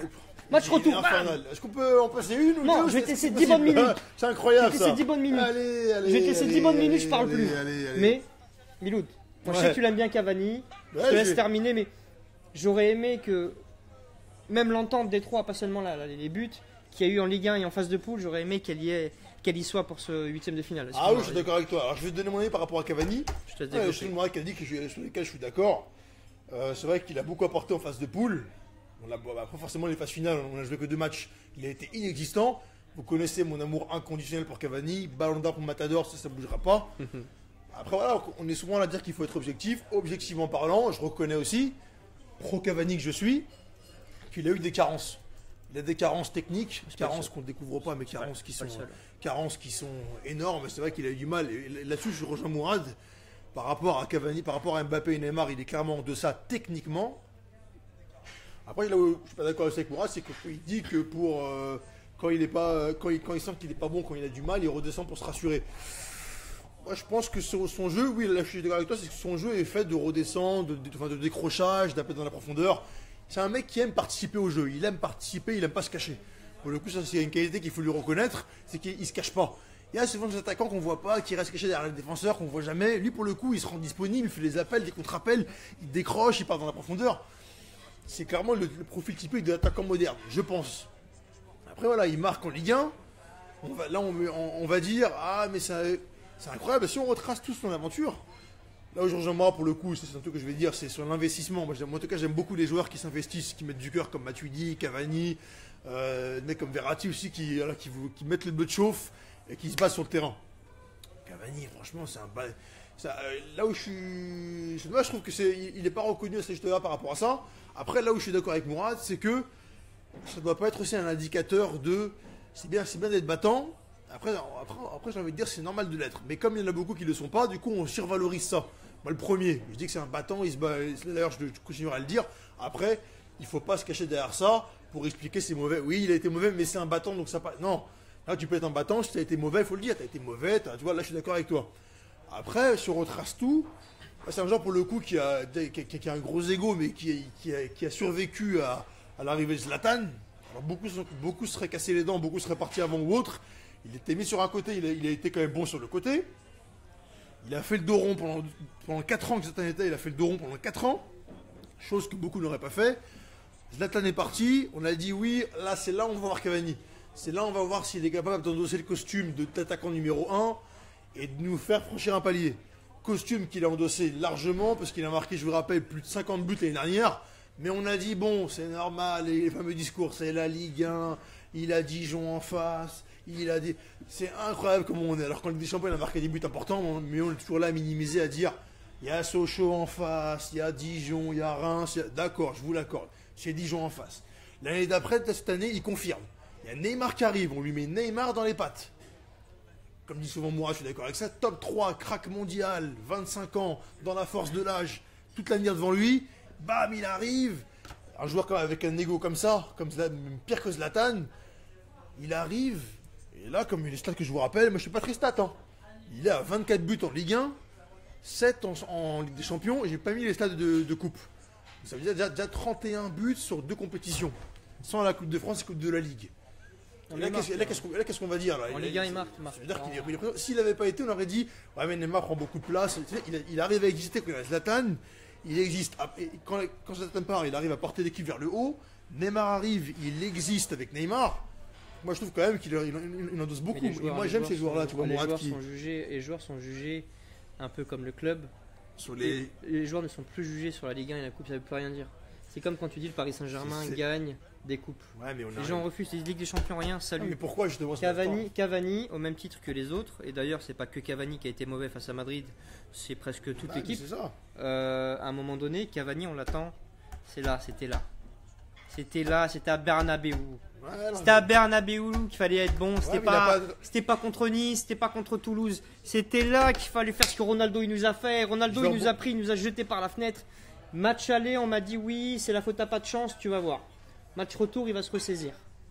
Match Il est retour. infernal. Est-ce qu'on peut en passer une ou Non, deux? je vais te C'est- laisser c'est dix bonnes possible. minutes. C'est incroyable Je vais te ça. laisser dix bonnes minutes. Allez, allez. Je vais te laisser allez, dix bonnes allez, minutes, je parle allez, plus. allez, allez. Mais, Miloud, moi je sais Ouais. que tu l'aimes bien Cavani. Ouais, je te laisse j'ai- terminer, mais j'aurais aimé que, même l'entente des trois, pas seulement là, là, les buts, qu'il y a eu en Ligue un et en phase de poule, j'aurais aimé qu'elle y, ait- qu'elle y soit pour ce huitième de finale. Ah oui, je suis Excuse-moi, d'accord avec toi. Alors je vais te donner mon avis par rapport à Cavani. je te laisse Ouais, développer. je suis moi qui a dit que je, sur lesquels je suis d'accord. Euh, c'est vrai qu'il a beaucoup apporté en phase de poule. On l'a, bon, après forcément les phases finales, on a joué que deux matchs. Il a été inexistant. Vous connaissez mon amour inconditionnel pour Cavani. Ballon d'or pour Matador, ça, ça ne bougera pas. Après voilà, on est souvent là à dire qu'il faut être objectif. Objectivement parlant, je reconnais aussi, pro Cavani que je suis, qu'il a eu des carences. Il a des carences techniques, pas le carences seul. qu'on ne découvre pas, mais carences qui pas sont, le seul. carences qui sont énormes. C'est vrai qu'il a eu du mal. Et là-dessus, je rejoins Mourad. Par rapport à Cavani, par rapport à Mbappé et Neymar, il est clairement en deçà techniquement. Après, là où je suis pas d'accord avec Mourad, c'est qu'il dit que pour euh, quand il est pas, euh, quand il, quand il sent qu'il n'est pas bon, quand il a du mal, il redescend pour se rassurer. Moi, je pense que son, son jeu, oui, là, je suis d'accord avec toi, c'est que son jeu est fait de redescendre, de, de, enfin, de décrochage, d'appel dans la profondeur. C'est un mec qui aime participer au jeu. Il aime participer, il aime pas se cacher. Pour le coup, ça, c'est une qualité qu'il faut lui reconnaître, c'est qu'il se cache pas. Il y a souvent des attaquants qu'on voit pas, qui restent cachés derrière le défenseur, qu'on voit jamais. Lui, pour le coup, il se rend disponible, il fait des appels, des contre-appels, il décroche, il part dans la profondeur. C'est clairement le, le profil typique de l'attaquant moderne, je pense. Après, voilà, il marque en Ligue un. On va, là, on, on- on va dire, ah, mais c'est c'est incroyable. Si on retrace tout son aventure, là où je rejoins moi, pour le coup, c'est un truc que je vais dire, c'est sur l'investissement. Moi, j'aime- moi, en tout cas, j'aime beaucoup les joueurs qui s'investissent, qui mettent du cœur, comme Matuidi, Cavani, euh, des mecs comme Verratti aussi, qui, voilà, qui, vous- qui mettent le bleu de chauffe et qui se battent sur le terrain. Cavani, franchement, c'est un ba- ça, euh, là où je suis, je, moi, je trouve que c'est, il n'est pas reconnu à ce juste-là par rapport à ça. Après, là où je suis d'accord avec Mourad, c'est que ça ne doit pas être aussi un indicateur de, c'est bien, c'est bien d'être battant. Après, après, après j'ai envie de dire, c'est normal de l'être. Mais comme il y en a beaucoup qui ne le sont pas, du coup, on survalorise ça. Moi, le premier, je dis que c'est un battant, il se bat. D'ailleurs, je, je continuerai à le dire. Après, il ne faut pas se cacher derrière ça pour expliquer c'est mauvais. Oui, il a été mauvais, mais c'est un battant, donc ça pas. Non, là, tu peux être un battant, si tu as été mauvais, il faut le dire. Tu as été mauvais, t'as- tu vois, là, je suis d'accord avec toi. Après, si on retrace tout, c'est un genre pour le coup qui a, qui a, qui a un gros ego, mais qui, qui, a, qui a survécu à, à l'arrivée de Zlatan. Alors beaucoup, beaucoup seraient cassés les dents, beaucoup seraient partis avant ou autre. Il était mis sur un côté, il a, il a été quand même bon sur le côté. Il a fait le dos rond pendant, pendant quatre ans que Zlatan était, il a fait le dos rond pendant quatre ans. Chose que beaucoup n'auraient pas fait. Zlatan est parti, on a dit oui, là c'est là où on va voir Cavani. C'est là où on va voir s'il est capable d'endosser le costume de l'attaquant numéro un et de nous faire franchir un palier. Costume qu'il a endossé largement parce qu'il a marqué, je vous rappelle, plus de cinquante buts l'année dernière. Mais on a dit bon, c'est normal, les fameux discours, c'est la Ligue un, il a Dijon en face, il a dit. C'est incroyable comment on est. Alors qu'en Ligue des Champions, il a marqué des buts importants, mais on est toujours là à minimiser, à dire il y a Sochaux en face, il y a Dijon, il y a Reims, il y a... d'accord, je vous l'accorde, c'est Dijon en face. L'année d'après, cette année, il confirme. Il y a Neymar qui arrive, on lui met Neymar dans les pattes. Comme dit souvent Moura, je suis d'accord avec ça, top trois, crack mondial, vingt-cinq ans, dans la force de l'âge, toute l'avenir devant lui, bam, il arrive. Un joueur comme- avec un ego comme ça, comme Zla- pire que Zlatan, il arrive, et là, comme les stats que je vous rappelle, moi je suis pas très stat, hein. Il est à vingt-quatre buts en Ligue un, sept en, en Ligue des Champions, et j'ai pas mis les stats de, de coupe. Ça veut dire déjà, déjà trente et un buts sur deux compétitions, sans la Coupe de France et Coupe de la Ligue. Non, Et mais là, qu'est-ce marque, là, qu'est-ce qu'on là, qu'est-ce qu'on va dire là En Il- Ligue un, il- il marque, il marque. Ça veut dire qu'il est il est présent. S'il n'avait pas été, on aurait dit ouais, mais Neymar prend beaucoup de place. Tu sais, Il, a- il arrive à exister quand il y a Zlatan. Il existe. Ah, et Quand, quand Zlatan part, il arrive à porter l'équipe vers le haut. Neymar arrive, il existe avec Neymar. Moi, je trouve quand même qu'il il, il- il endosse Mais beaucoup. les Et joueurs- moi, les j'aime joueurs ces joueurs-là. sont- Tu vois, les Mourad joueurs qui. sont jugés, les joueurs sont jugés un peu comme le club. Sur les... Les joueurs ne sont plus jugés sur la Ligue un et la Coupe, ça ne veut plus rien dire. C'est comme quand tu dis le Paris Saint-Germain C'est- c'est- gagne des coupes. Ouais, mais on a. Les gens refusent, ils disent Ligue des Champions, rien, Ah, salut. mais pourquoi justement Cavani, Cavani, au même titre que les autres, et d'ailleurs c'est pas que Cavani qui a été mauvais face à Madrid, c'est presque toute Bah, mais l'équipe. C'est ça. Euh, à un moment donné, Cavani on l'attend, c'est là, c'était là. C'était là, c'était à Bernabeu. Ouais, non, C'était à Bernabeu qu'il fallait être bon, c'était mais il a pas, pas- c'était pas contre Nice, c'était pas contre Toulouse. C'était là qu'il fallait faire ce que Ronaldo il nous a fait. Ronaldo Je il vais nous a pris, il nous a jeté par la fenêtre. Match aller, on m'a dit oui, c'est la faute à pas de chance, tu vas voir. Match retour, il va se ressaisir.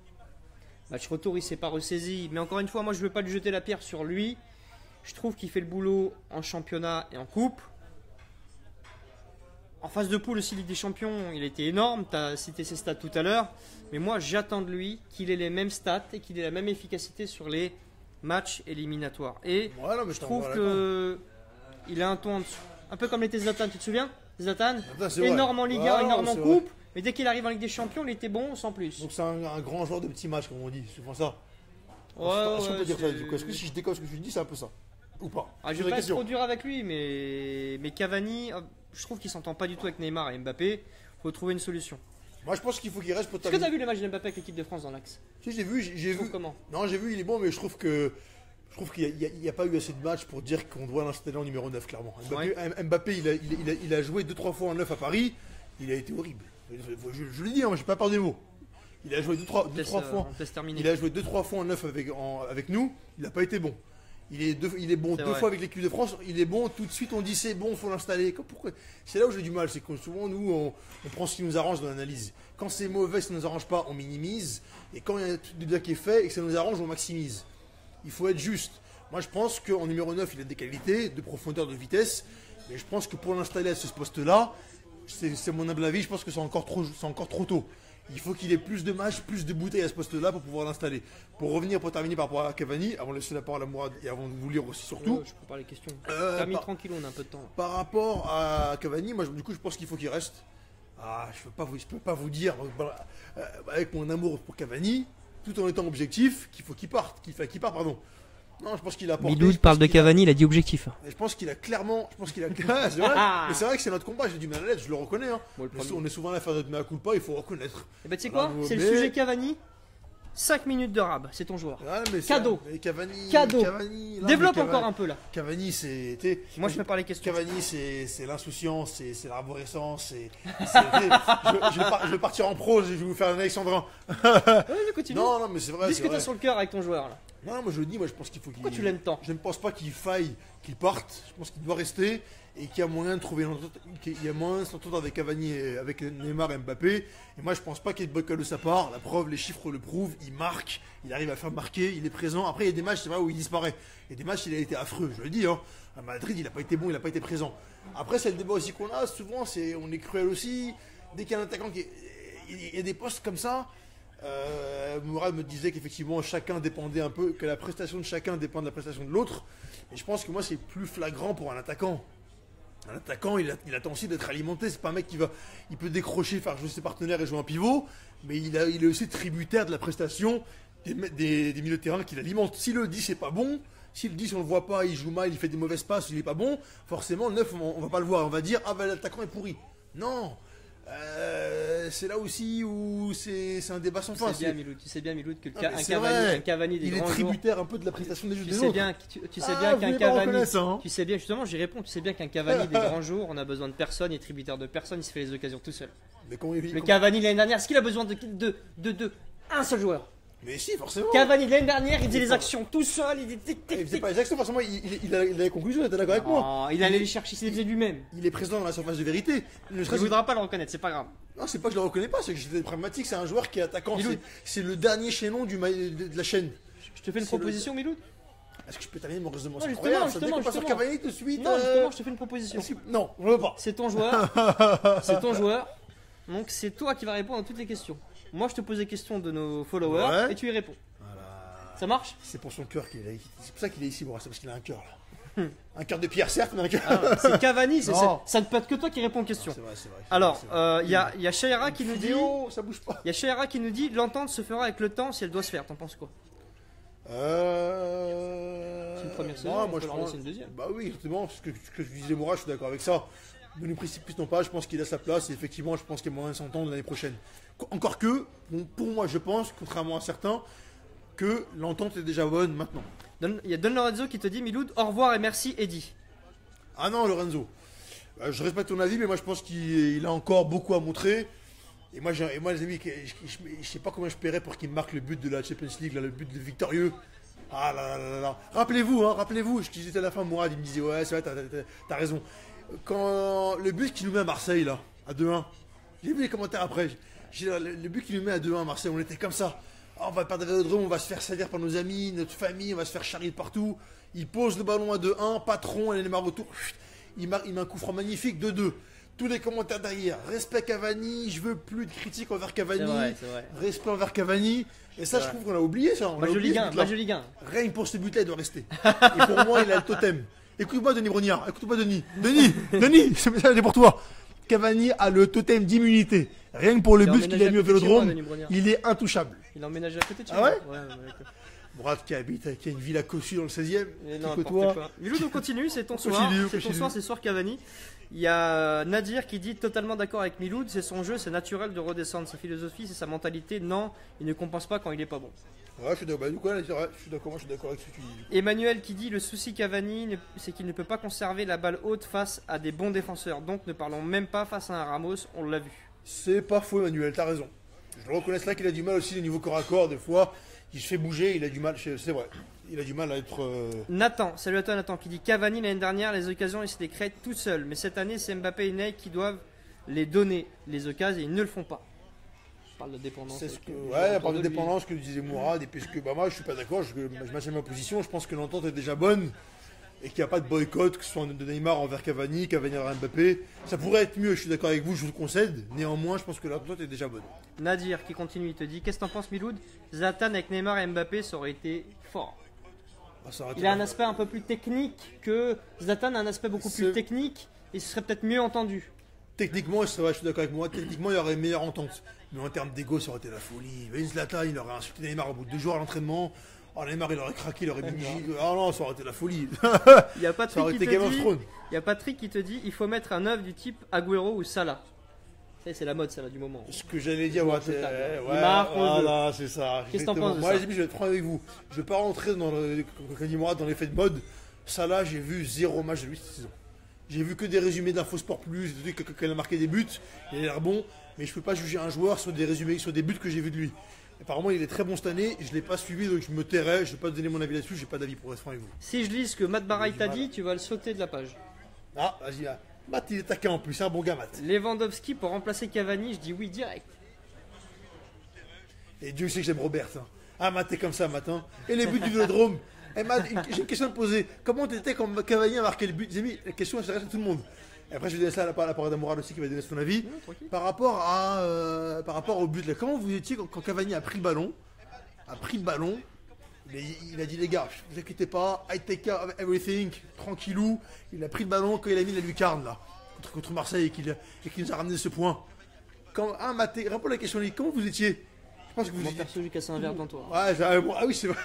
Match retour, il s'est pas ressaisi. Mais encore une fois, moi je veux pas lui jeter la pierre sur lui. Je trouve qu'il fait le boulot en championnat et en coupe. En phase de poule aussi, Ligue des Champions, il était énorme. Tu as cité ses stats tout à l'heure. Mais moi, j'attends de lui qu'il ait les mêmes stats et qu'il ait la même efficacité sur les matchs éliminatoires. Et Ouais, non, mais je t'en trouve vois que il a un ton en dessous. Un peu comme l'était Zlatan, tu te souviens Zlatan, Zlatan, c'est vrai. énorme en Ligue Ouais, un, non, énorme en c'est Coupe. Mais dès qu'il arrive en Ligue des Champions, il était bon sans plus. Donc c'est un, un grand joueur de petits matchs, comme on dit, c'est souvent ça. Ouais, Est-ce qu'on ouais, peut dire ça c'est- du coup? Est-ce que si je déconne ce que je dis, c'est un peu ça? Ou pas? Ah, je C'est vais la pas être question. trop dur avec lui, mais, mais Cavani, euh, je trouve qu'il s'entend pas du tout avec Neymar et Mbappé. Faut trouver une solution. Moi je pense qu'il faut qu'il reste pour Est-ce que tu as vu les matchs de Mbappé avec l'équipe de France dans l'axe? Si j'ai vu, j'ai j'ai Tu trouves vu. comment? Non, j'ai vu, il est bon, mais je trouve que je trouve qu'il n'y a, a pas eu assez de matchs pour dire qu'on doit l'installer en numéro neuf, clairement. Mbappé, Mbappé il, a, il, a, il, a, il a joué deux trois fois en neuf à Paris, il a été horrible. Je, je, je le dis, hein, j'ai pas peur des mots. Il a joué deux trois Test, fois. euh, test terminé. Il a joué deux trois fois en neuf avec, en- avec nous, il n'a pas été bon. Il est, deux, il est bon C'est deux vrai. fois avec l'équipe de France, il est bon, tout de suite on dit c'est bon, faut l'installer. Comme- Pourquoi C'est là où j'ai du mal, c'est que souvent nous on, on prend ce qui nous arrange dans l'analyse. Quand c'est mauvais, ça ne nous arrange pas, on minimise. Et quand il y a un truc de bien qui est fait et que ça nous arrange, on maximise. Il faut être juste. Moi je pense qu'en numéro neuf, il a des qualités, de profondeur, de vitesse. Mais je pense que pour l'installer à ce poste-là, c'est c'est mon humble avis, je pense que c'est encore trop, c'est encore trop tôt. Il faut qu'il ait plus de matchs, plus de bouteilles à ce poste-là pour pouvoir l'installer. Pour revenir, pour terminer par rapport à Cavani, avant de laisser la parole à Mourad et avant de vous lire aussi surtout. Ouais, je prépare les questions. Euh, Termine par- tranquille, on a un peu de temps. Par rapport à Cavani, moi je- du coup je pense qu'il faut qu'il reste. Ah, je peux pas vous, je peux pas vous dire euh, avec mon amour pour Cavani, tout en étant objectif, qu'il faut qu'il parte, qu'il faut qu'il parte, pardon. Non, je pense qu'il a apporté. Miloud je pense parle de qu'il a- Cavani, il a dit objectif. Je pense qu'il a clairement, je pense qu'il a. Ouais, c'est vrai. Mais c'est vrai que c'est notre combat. J'ai du mal à l'être, je le reconnais. Hein. Moi, le On est- premier. on est souvent là à faire notre mea culpa, il faut reconnaître. Et bah tu sais quoi? Bravo, C'est le mais- sujet Cavani. cinq minutes de rab, c'est ton joueur. Ouais, mais c'est- Cadeau. mais Cavani. Cadeau. Cavani, là, Développe mais Cavani- encore un peu là. Cavani, c'est. t'es- Moi je prépare les questions. Cavani, c'est c'est l'insouciance, c'est c'est l'arborescence, c'est. c'est- je, je vais par- je vais partir en prose, je vais vous faire un Alexandrin. Ouais, continue. Non, non, mais c'est vrai. Dis c'est ce que vrai. t'as sur le cœur avec ton joueur là. Non, moi je le dis, moi je pense qu'il faut qu'il. Pourquoi tu l'aimes tant? Je ne pense pas qu'il faille qu'il parte. Je pense qu'il doit rester et qu'il y a moyen de trouver une entente, qu'il y a moyen de s'entendre avec Cavani, et avec Neymar et Mbappé. Et moi je pense pas qu'il y ait de boycott de sa part. La preuve, les chiffres le prouvent. Il marque, il arrive à faire marquer, il est présent. Après il y a des matchs, c'est vrai, où il disparaît. Il y a des matchs, il a été affreux. Je le dis, hein. À Madrid, il n'a pas été bon, il n'a pas été présent. Après, c'est le débat aussi qu'on a. Souvent, c'est on est cruel aussi. Dès qu'il y a un attaquant qui, est- il y a des postes comme ça. Euh, Mourad me disait qu'effectivement chacun dépendait un peu, que la prestation de chacun dépend de la prestation de l'autre. Et je pense que moi c'est plus flagrant pour un attaquant. Un attaquant, il, a- il attend aussi d'être alimenté. C'est pas un mec qui va, il peut décrocher, faire jouer ses partenaires et jouer un pivot, mais il, a, il est aussi tributaire de la prestation des, me- des, des milieux de terrain qu'il alimente. Si le dix c'est pas bon, si le dix on le voit pas, il joue mal, il fait des mauvaises passes, il est pas bon, forcément le neuf on, on va pas le voir. On va dire ah bah l'attaquant est pourri. Non. Euh, c'est là aussi où c'est c'est un débat sans Tu fin. sais bien C'est- Miloud, tu sais bien Miloud que le Ah, ca- mais un c'est Cavani, vrai. un Cavani des il est grands jours. tributaire un peu de la prestation des jeux Tu des sais autres. bien, que- tu, tu sais Ah, bien vous qu'un voulez pas Cavani, reconnaître ça, hein. tu sais bien justement, j'y réponds. Tu sais bien qu'un Cavani des grands jours, on a besoin de personne, il est tributaire de personne, il se fait les occasions tout seul. Mais comment il Le comment- Cavani l'année dernière, est-ce qu'il a besoin de de de, de un seul joueur? Mais si, forcément. Cavani l'année dernière, il faisait les pas- actions tout seul, il était tic, tic, Il faisait tic. pas les actions, forcément, il, il, il a, il a la conclusion, t'es d'accord avec moi. Oh, il allait les chercher, il les faisait lui-même. Il est présent dans la surface de vérité. Ne Il serait-ce- voudra pas le reconnaître, c'est pas grave. Non, c'est pas que je le reconnais pas, c'est que j'étais pragmatique, c'est un joueur qui est attaquant. Milou. C'est- C'est le dernier chaînon du ma- de, de la chaîne. Je te fais une C'est le- proposition, Miloud? Est-ce que je peux terminer mon raisonnement? Non, C'est justement, incroyable, ça justement, déconne pas sur justement. Cavani tout de suite. Non, euh, justement, je te fais une proposition. est-ce que- Non, je veux pas. C'est ton joueur. C'est ton joueur. Donc c'est toi qui vas répondre à toutes les questions. Moi, je te pose des questions de nos followers Ouais. et tu y réponds. Voilà. Ça marche? C'est pour son cœur qu'il est. C'est pour ça qu'il est ici, bon, c'est parce qu'il a un cœur là. Un cœur de pierre, certes, mais un cœur. Ah, c'est Cavani, c'est- Non. ça, ça ne peut être que toi qui réponds aux questions. C'est vrai, c'est vrai. Alors, c'est vrai. euh, il y a, il y a Shaira qui nous dit, Vidéo, ça bouge pas. il y a Shaira qui nous dit, l'entente se fera avec le temps si elle doit se faire. T'en penses quoi? Euh... C'est une première saison, non, on moi peut je leur pense. laisser une deuxième. Bah oui, justement, ce que, ce que je disais Mourad, je suis d'accord avec ça. Ne nous précipitons pas, je pense qu'il a sa place et effectivement, je pense qu'il y a moyen de s'entendre l'année prochaine. Qu- Encore que, bon, pour moi, je pense, contrairement à certains, que l'entente est déjà bonne maintenant. Don- Il y a Don Lorenzo qui te dit, Miloud, au revoir et merci, Eddy. Ah non, Lorenzo, euh, je respecte ton avis, mais moi je pense qu'il il a encore beaucoup à montrer. Et moi, j'ai- et moi les amis, que- je, je, je sais pas comment je paierais pour qu'il marque le but de la Champions League, là, le but de victorieux. Ah là là là là. Rappelez-vous, hein, rappelez-vous, je disais à la fin, Mourad, il me disait, ouais, c'est vrai, t'as, t'as- t'as raison. Quand le but qu'il nous met à Marseille, là, à deux un, j'ai vu les commentaires après. J'ai, le, le but qu'il nous met à deux un à Marseille, on était comme ça. Ah, on va perdre le Vélodrome, on va se faire salir par nos amis, notre famille, on va se faire charrier de partout. Il pose le ballon à deux un, patron, et Neymar retour. Il, mar- il met un coup franc magnifique, deux deux. tous les commentaires derrière. Respect Cavani, je veux plus de critiques envers C'est Cavani. vrai, c'est vrai. Respect envers Cavani. Et ça, C'est je vrai. trouve qu'on a oublié ça. On a Match de oublié Ligue ce un, but-là. match de Ligue un. Rien que pour ce but-là, il doit rester. Et pour moi, il a le totem. Écoute-moi, Denis Brognard. Écoute-moi, Denis. Denis, Denis, ce message est pour toi. Cavani a le totem d'immunité. Rien que pour le Il a but qu'il emménagé a mis à au côté de chez moi, Vélodrome, Denis Brognard. il est intouchable. Il a emménagé à côté de chez Ah moi. ouais Ouais, ouais, d'accord. Brad qui habite, qui a une villa cossue dans le seizième. Et qui non, côtoie. n'importe quoi. Milou, on continue, c'est ton Continue, soir. C'est ton continue. soir, c'est soir Cavani. Il y a Nadir qui dit totalement d'accord avec Miloud, c'est son jeu, c'est naturel de redescendre. Sa philosophie, c'est sa mentalité. Non, il ne compense pas quand il est pas bon. Ouais, je suis d'accord. Bah, du coup, là, je suis d'accord, moi, je suis d'accord avec ce que tu dis. Emmanuel qui dit le souci Cavani, ne- c'est qu'il ne peut pas conserver la balle haute face à des bons défenseurs. Donc ne parlons même pas face à un Ramos, on l'a vu. C'est pas faux, Emmanuel, t'as raison. Je le reconnais là qu'il a du mal aussi au niveau corps à corps, des fois. Il se fait bouger, il a du mal, c'est vrai. Il a du mal à être. euh, Nathan, salut à toi Nathan, qui dit Cavani l'année dernière, les occasions il s'est les crée tout seul. Mais cette année, c'est Mbappé et Ney qui doivent les donner, les occasions, et ils ne le font pas. Je parle de dépendance. C'est ce avec que, les ouais, joueurs à autour part de de lui. dépendance que disait Mourad, et puisque bah, moi je suis pas d'accord, je, je maintiens ma position, je pense que l'entente est déjà bonne et qu'il n'y a pas de boycott, que ce soit de Neymar envers Cavani, Cavani envers Mbappé. Ça pourrait être mieux, je suis d'accord avec vous, je vous le concède, néanmoins je pense que l'entente est déjà bonne. Nadir qui continue, il te dit qu'est-ce que t'en penses Miloud? Zlatan avec Neymar et Mbappé, ça aurait été fort. Ah, ça aurait été Il a un pas- aspect un peu plus technique que Zlatan a un aspect beaucoup plus C'est- technique et ce serait peut-être mieux entendu. Techniquement, c'est vrai, je suis d'accord avec moi, techniquement il y aurait une meilleure entente. Mais en termes d'ego, ça aurait été la folie. Vince Zlatan, il aurait insulté Neymar au bout de deux jours à l'entraînement. Oh, Neymar, il aurait craqué, il aurait mis Ah non, ça aurait été la folie. Il y a Ça Patrick aurait qui été te Game of dit, Thrones. il y a Patrick qui te dit il faut mettre un œuf du type Agüero ou Salah. Ça, c'est la mode Salah du moment. Ce que j'allais dire, ouais, Je c'est- tape. ouais, Il marque, on le voilà, c'est ça. Qu'est-ce que t'en exactement. penses de Moi, ça les amis, je vais être franc avec vous. Je vais pas rentrer dans le, comme dit Mourad, dans l'effet de mode. Ça là, j'ai vu zéro match de lui cette saison. J'ai vu que des résumés d'Info Sport Plus, des trucs qu'elle a marqué des buts, il a l'air bon, mais je peux pas juger un joueur sur des résumés, sur des buts que j'ai vus de lui. Apparemment, il est très bon cette année, je l'ai pas suivi, donc je me tairai, je vais pas donner mon avis là-dessus, j'ai pas d'avis pour être franc avec vous. Si je lis ce que Matt Barraille du t'a mal. dit, tu vas le sauter de la page. Ah, vas-y, là. Matt, il est taquin en plus, c'est un bon gars, Matt. Lewandowski pour remplacer Cavani, je dis oui direct. Et Dieu sait que j'aime Robert. Hein. Ah, Matt, t'es comme ça, Matt. hein. Et les buts du Vélodrome. Eh, Matt, une- j'ai une question à te poser. Comment t'étais quand Cavani a marqué le but? J'ai mis la question, elle s'adresse à tout le monde. Et après, je vais donner ça à la, à la parole d'Amoral aussi qui va donner son avis. Non, tranquille. Par rapport, à, euh, par rapport au but, là, comment vous étiez quand, quand Cavani a pris le ballon? A pris le ballon. Il a, il a dit, les gars, ne vous inquiétez pas, I take care of everything, tranquillou. Il a pris le ballon quand il a mis la lucarne, là, contre, contre Marseille et qu'il a- et qu'il nous a ramené ce point. Quand, ah, Matt, réponds à la question, comment vous étiez? Je pense que vous Mon étiez. perso, lui casse un verre devant toi. Ouais, j'ai- ah bon, ah oui, c'est vrai.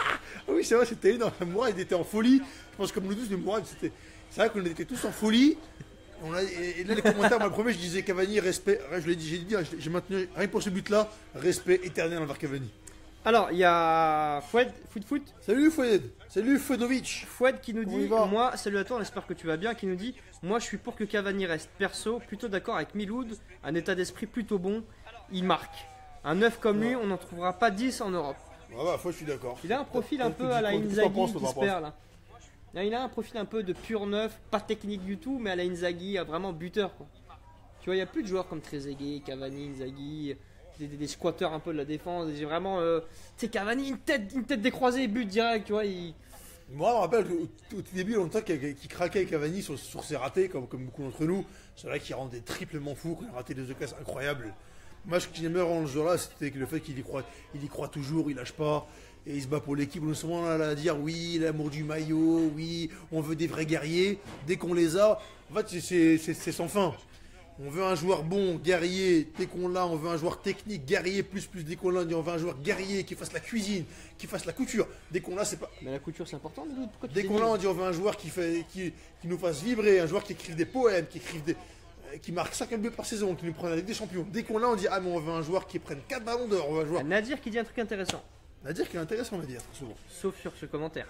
Ah oui, c'est vrai, c'était énorme. Mourad, il était en folie. Je pense comme nous tous, mais Mourad, c'était. C'est vrai qu'on était tous en folie. On a, et, et là, les commentaires, moi, le premier, je disais Cavani, respect. Je l'ai dit, j'ai dit, j'ai maintenu, rien que pour ce but-là, respect éternel envers Cavani. Alors, il y a Foued, Foot Foot, Salut Foued. Salut Fouedovic. Foued qui nous Comment dit, il va moi, salut à toi, on espère que tu vas bien, qui nous dit, moi je suis pour que Cavani reste. Perso, plutôt d'accord avec Miloud, un état d'esprit plutôt bon, il marque. Un neuf comme lui, on n'en trouvera pas dix en Europe. Ouais, bah, fois, je suis d'accord. Il a un profil un Qu'est-ce peu que à tu- la qu'est-ce que t'en Inzaghi penses, qui toi, se par rapport à perd là. Là, il a un profil un peu de pur neuf, pas technique du tout, mais à la Inzaghi, vraiment buteur quoi. Tu vois, il n'y a plus de joueurs comme Trezeguet, Cavani, Inzaghi, des, des, des squatteurs un peu de la défense. J'ai vraiment, euh, tu sais, Cavani, une tête, une tête décroisée, but direct, tu vois. Il... Moi, je me rappelle qu'au au tout début, longtemps qu'il qu'il craquait Cavani sur, sur ses ratés, comme, comme beaucoup d'entre nous. C'est vrai qu'il rendait triplement fou, qu'il a raté des occasions incroyables. Moi, ce que j'aimais dans ce jeu-là, c'était que le fait qu'il y croit, il y croit toujours, il lâche pas, et il se bat pour l'équipe. On est souvent là à dire oui, l'amour du maillot, oui, on veut des vrais guerriers. Dès qu'on les a, en fait, c'est- c'est c'est- c'est sans fin. On veut un joueur bon, guerrier, dès qu'on l'a, on veut un joueur technique, guerrier, plus, plus, dès qu'on l'a, on dit on veut un joueur guerrier qui fasse la cuisine, qui fasse la couture. Dès qu'on l'a, c'est pas. Mais la couture, c'est important, Miloud. Pourquoi tu Dès t'es qu'on dit- l'a, on dit on veut un joueur qui, fait, qui, qui nous fasse vibrer, un joueur qui écrive des poèmes, qui écrive des. euh, qui marque cinquante buts par saison, qui nous prend la Ligue des Champions. Dès qu'on l'a, on dit ah mais on veut un joueur qui prenne quatre ballons d'or, on veut un joueur. Nadir qui dit un truc intéressant, On va dire qu'il est intéressant, on va dire, très souvent. sauf sur ce commentaire.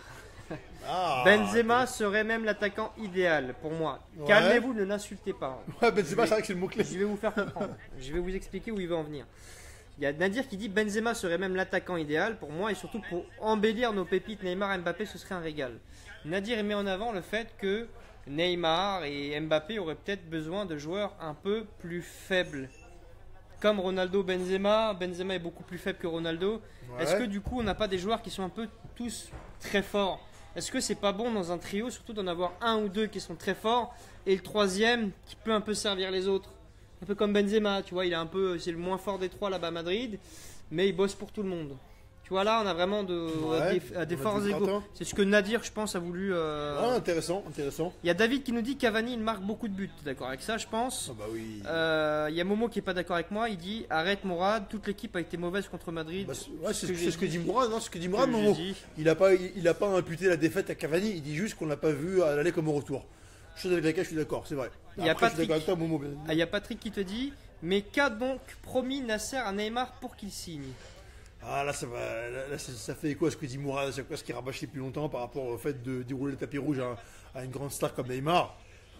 Ah, Benzema serait même l'attaquant idéal pour moi. Ouais. Calmez-vous, ne l'insultez pas. Ouais, Benzema, c'est vrai que c'est le mot-clé. Je vais vous faire comprendre. Je vais vous expliquer où il va en venir. Il y a Nadir qui dit Benzema serait même l'attaquant idéal pour moi et surtout pour embellir nos pépites Neymar et Mbappé, ce serait un régal. Nadir met en avant le fait que Neymar et Mbappé auraient peut-être besoin de joueurs un peu plus faibles. Comme Ronaldo, Benzema, Benzema est beaucoup plus faible que Ronaldo. Ouais. Est-ce que du coup on n'a pas des joueurs qui sont un peu tous très forts? Est-ce que c'est pas bon dans un trio, surtout d'en avoir un ou deux qui sont très forts et le troisième qui peut un peu servir les autres? Un peu comme Benzema, tu vois, il est un peu, c'est le moins fort des trois là-bas à Madrid, mais il bosse pour tout le monde. Tu vois, là, on a vraiment de, Ouais, à des, à des on a forts du égaux. gratin. C'est ce que Nadir, je pense, a voulu. euh, Ah, intéressant, intéressant. Il y a David qui nous dit Cavani, il marque beaucoup de buts. T'es d'accord avec ça, je pense? Ah bah oui. Euh, Il y a Momo qui est pas d'accord avec moi. Il dit arrête Mourad, toute l'équipe a été mauvaise contre Madrid. Bah, c'est ouais, c'est que ce, j'ai c'est ce que dit. dit Mourad, non, ce que dit Que Mourad, j'ai Momo. dit. Il a pas, il, il a pas imputé la défaite à Cavani. Il dit juste qu'on l'a pas vu à l'aller comme au retour. Chose avec laquelle je suis d'accord, c'est vrai. Il y a Après, je suis Patrick. d'accord avec toi, Momo. bien- Ah, il y a Patrick qui te dit mais qu'a donc promis Nasser à Neymar pour qu'il signe? Ah là, ça va, là, là, ça, ça fait écho à ce que dit Mourad, à chaque fois ce qui rabâché depuis longtemps par rapport au fait de dérouler le tapis rouge à, à une grande star comme Neymar.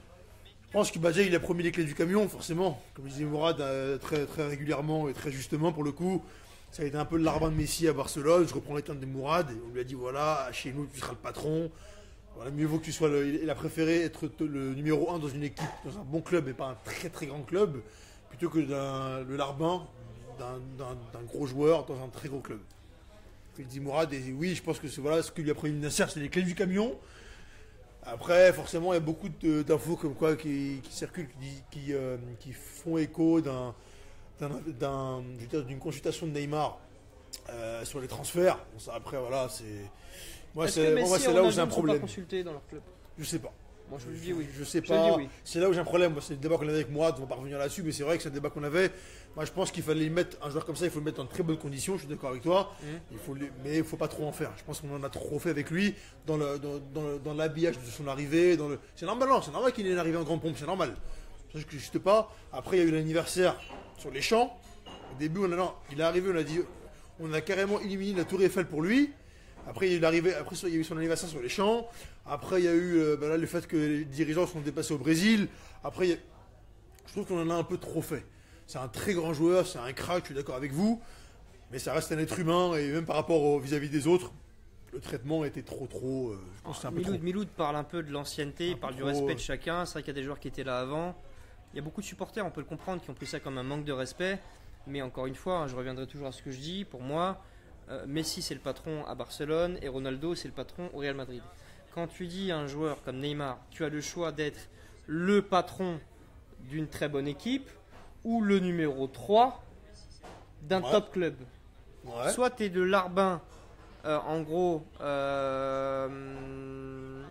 Je pense que Badja, il a promis les clés du camion, forcément. Comme disait Mourad, euh, très, très régulièrement et très justement pour le coup. Ça a été un peu le larbin de Messi à Barcelone. Je reprends les termes de Mourad. Et on lui a dit voilà, chez nous, tu seras le patron. Voilà, mieux vaut que tu sois le. Il a préféré être le numéro un dans une équipe, dans un bon club et pas un très très grand club, plutôt que d'un, le larbin d'un, d'un, d'un gros joueur dans un très gros club. Il dit Mourad, et oui, je pense que c'est voilà, ce que lui a promis Nasser, c'est les clés du camion. Après, forcément, il y a beaucoup de- d'infos comme quoi qui, qui circulent, qui, qui, euh, qui font écho d'un, d'un, d'un- je veux dire, d'une consultation de Neymar euh, sur les transferts. Bon, ça, après, voilà, c'est. Moi, Est-ce c'est, que moi, Messi c'est et là où Ronaldo j'ai un ne sont problème. pas consultés dans leur club? Je sais pas. Moi, je lui dis oui. Je sais Je te pas. dis oui. C'est là où j'ai un problème. Moi, c'est le débat qu'on avait avec Mourad. On va pas revenir là-dessus, mais c'est vrai que c'est un débat qu'on avait. Moi, je pense qu'il fallait y mettre un joueur comme ça. Il faut le mettre en très bonnes conditions. Je suis d'accord avec toi. Mhm. Il faut, le- mais il faut pas trop en faire. Je pense qu'on en a trop fait avec lui dans le dans, dans, le- dans l'habillage de son arrivée. Dans le. C'est normal, non. C'est normal qu'il ait arrivé en grande pompe. C'est normal. Ça, je n'existe pas. Après, il y a eu l'anniversaire sur les champs. Au début, on a non, il est arrivé. On a dit, on a carrément éliminé la Tour Eiffel pour lui. Après, il y a eu l'arrivée- après, il y a eu son anniversaire sur les champs. Après, il y a eu euh, ben là, le fait que les dirigeants sont dépassés au Brésil. Après, il y a- je trouve qu'on en a un peu trop fait. C'est un très grand joueur, c'est un crack, je suis d'accord avec vous. Mais ça reste un être humain et même par rapport au- vis-à-vis des autres, le traitement était trop, trop. euh, je pense que c'est un peu trop. Miloud, Miloud parle un peu de l'ancienneté, Un il peu parle du trop, respect euh. de chacun. C'est vrai qu'il y a des joueurs qui étaient là avant. Il y a beaucoup de supporters, on peut le comprendre, qui ont pris ça comme un manque de respect. Mais encore une fois, hein, je reviendrai toujours à ce que je dis. Pour moi, euh, Messi c'est le patron à Barcelone et Ronaldo c'est le patron au Real Madrid. Quand tu dis à un joueur comme Neymar, tu as le choix d'être le patron d'une très bonne équipe ou le numéro trois d'un Ouais. top club. Ouais. Soit tu es de Larbin, euh, en gros. euh,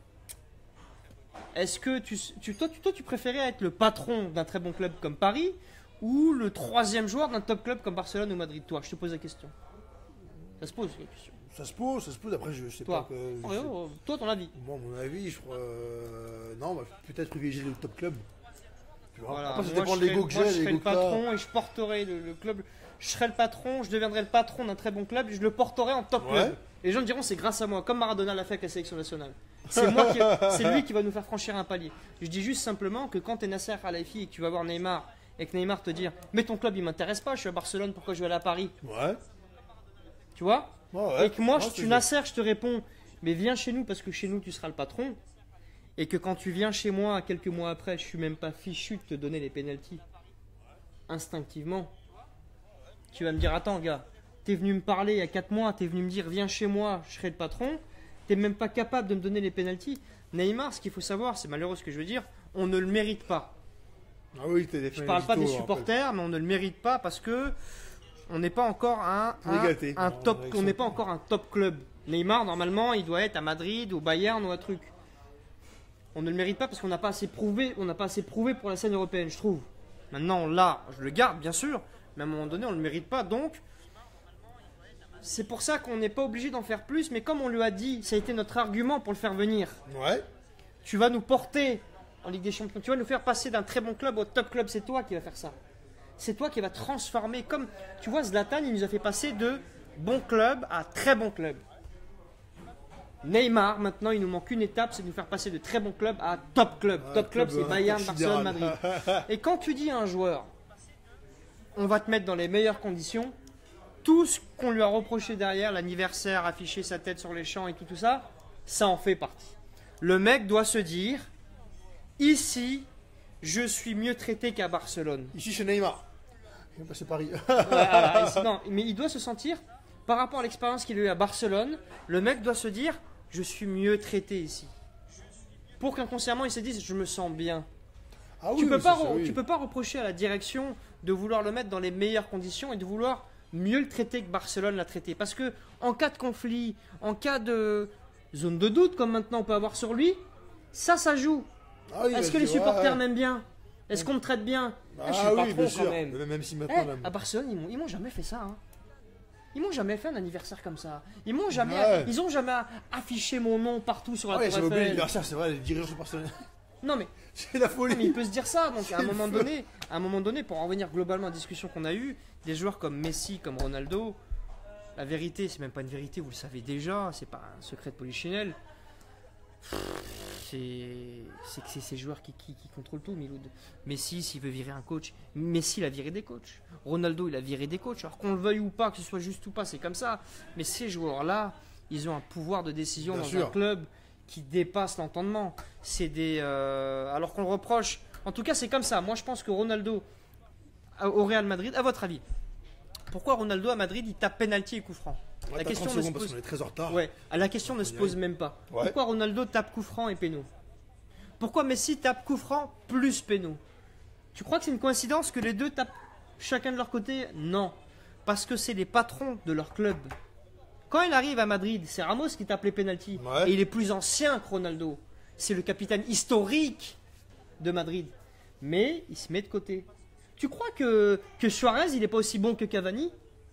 Est-ce que tu, tu- toi, tu, toi, tu préférais être le patron d'un très bon club comme Paris ou le troisième joueur d'un top club comme Barcelone ou Madrid? Toi, je te pose la question. Ça se pose la question. Ça se pose, ça se pose. Après, je, je sais Toi, pas. Que, je Oh, sais- oh, toi, ton avis. Moi, à mon avis, je crois. euh, non, on va peut-être privilégier le top club. Tu vois. Voilà. Après, ça Moi, dépend je de serais- l'ego que moi, j'ai, je serais l'ego le que t'as. patron et je porterai le, le club. Je serai le patron, je deviendrai le patron d'un très bon club et je le porterai en top Ouais. club. Et les gens diront c'est grâce à moi, comme Maradona l'a fait avec la sélection nationale. C'est moi qui, c'est lui qui va nous faire franchir un palier. Je dis juste simplement que quand tu es Nasser Khelaïfi et que tu vas voir Neymar et que Neymar te dit mais ton club il m'intéresse pas, je suis à Barcelone, pourquoi je vais aller à Paris? Ouais. Tu vois? Ouais, ouais. Et que moi Ouais, je c'est suis sûr. Nasser, je te réponds mais viens chez nous parce que chez nous tu seras le patron. Et que quand tu viens chez moi quelques mois après, je suis même pas fichu de te donner les pénaltys. Instinctivement. Tu vas me dire attends gars, t'es venu me parler il y a quatre mois, t'es venu me dire viens chez moi, je serai le patron. T'es même pas capable de me donner les pénaltys. Neymar, ce qu'il faut savoir, c'est malheureux ce que je veux dire, on ne le mérite pas. Ah oui, t'es Je parle pas des supporters, mais on ne le mérite pas parce que on n'est pas encore un, un, L'égalité. un Non, top, avec on ça. n'est pas encore un top club. Neymar, normalement, il doit être à Madrid, au Bayern ou un truc. On ne le mérite pas parce qu'on n'a pas assez prouvé, on n'a pas assez prouvé pour la scène européenne, je trouve. Maintenant, là, je le garde, bien sûr, mais à un moment donné, on ne le mérite pas, donc. C'est pour ça qu'on n'est pas obligé d'en faire plus, mais comme on lui a dit, ça a été notre argument pour le faire venir. Ouais. Tu vas nous porter en Ligue des Champions. Tu vas nous faire passer d'un très bon club au top club. C'est toi qui vas faire ça. C'est toi qui vas transformer. Comme tu vois, Zlatan, il nous a fait passer de bon club à très bon club. Neymar, maintenant, il nous manque une étape, c'est de nous faire passer de très bon club à top club. Ah, top club, club, c'est euh, Bayern, Barcelone, considérable. Madrid. Et quand tu dis à un joueur, on va te mettre dans les meilleures conditions, tout ce qu'on lui a reproché derrière, l'anniversaire, afficher sa tête sur les champs et tout, tout ça, ça en fait partie. Le mec doit se dire, ici, je suis mieux traité qu'à Barcelone. Ici, chez Neymar. Il est passé Paris. Voilà, et c'est- non, mais il doit se sentir, par rapport à l'expérience qu'il a eue à Barcelone, le mec doit se dire, je suis mieux traité ici. Pour qu'inconsciemment, il se dise, je me sens bien. Ah tu oui, peux oui, pas, c'est ça, re- oui. tu peux pas reprocher à la direction de vouloir le mettre dans les meilleures conditions et de vouloir mieux le traiter que Barcelone l'a traité. Parce que en cas de conflit, en cas de zone de doute, comme maintenant on peut avoir sur lui, ça, ça joue. Ah oui, Est-ce que vas-y, les supporters ouais, ouais. m'aiment bien? Est-ce qu'on me traite bien? Ah, Eh, je suis pas oui, trop bien quand sûr. même. Mais Même si Eh, maintenant, là, à Barcelone, ils m'ont, ils m'ont jamais fait ça. Hein. Ils m'ont jamais fait un anniversaire comme ça. Ils m'ont jamais, Ouais. ils ont jamais affiché mon nom partout sur la Ah ouais, Tour j'avais oublié Eiffel. l'anniversaire, c'est vrai, les dirigeants sont personnels. Non mais, C'est la non, folie. mais il peut se dire ça. Donc à un C'est moment le feu. donné, à un moment donné, pour en revenir globalement à la discussion qu'on a eue, des joueurs comme Messi, comme Ronaldo, la vérité, c'est même pas une vérité, vous le savez déjà, c'est pas un secret de polichinelle. C'est c'est que c'est ces joueurs qui, qui, qui contrôlent tout, Miloud. Messi, s'il veut virer un coach, Messi, il a viré des coachs. Ronaldo, il a viré des coachs. Alors qu'on le veuille ou pas, que ce soit juste ou pas, c'est comme ça. Mais ces joueurs-là, ils ont un pouvoir de décision Bien dans sûr. un club qui dépasse l'entendement. C'est des. euh, alors qu'on le reproche. En tout cas, c'est comme ça. Moi, je pense que Ronaldo, à- au Real Madrid, à votre avis, pourquoi Ronaldo à Madrid, il tape penalty et coup franc? Ouais, La t'as question trente ne se secondes parce pose. qu'on est très en retard. Ouais, la question ne se y pose aller. même pas. Ouais. Pourquoi Ronaldo tape coup franc et péno? Pourquoi Messi tape coup franc plus péno? Tu crois que c'est une coïncidence que les deux tapent chacun de leur côté? Non. Parce que c'est les patrons de leur club. Quand il arrive à Madrid, c'est Ramos qui tape les pénaltys. Ouais. Et il est plus ancien que Ronaldo. C'est le capitaine historique de Madrid. Mais il se met de côté. Tu crois que, que Suarez, il n'est pas aussi bon que Cavani?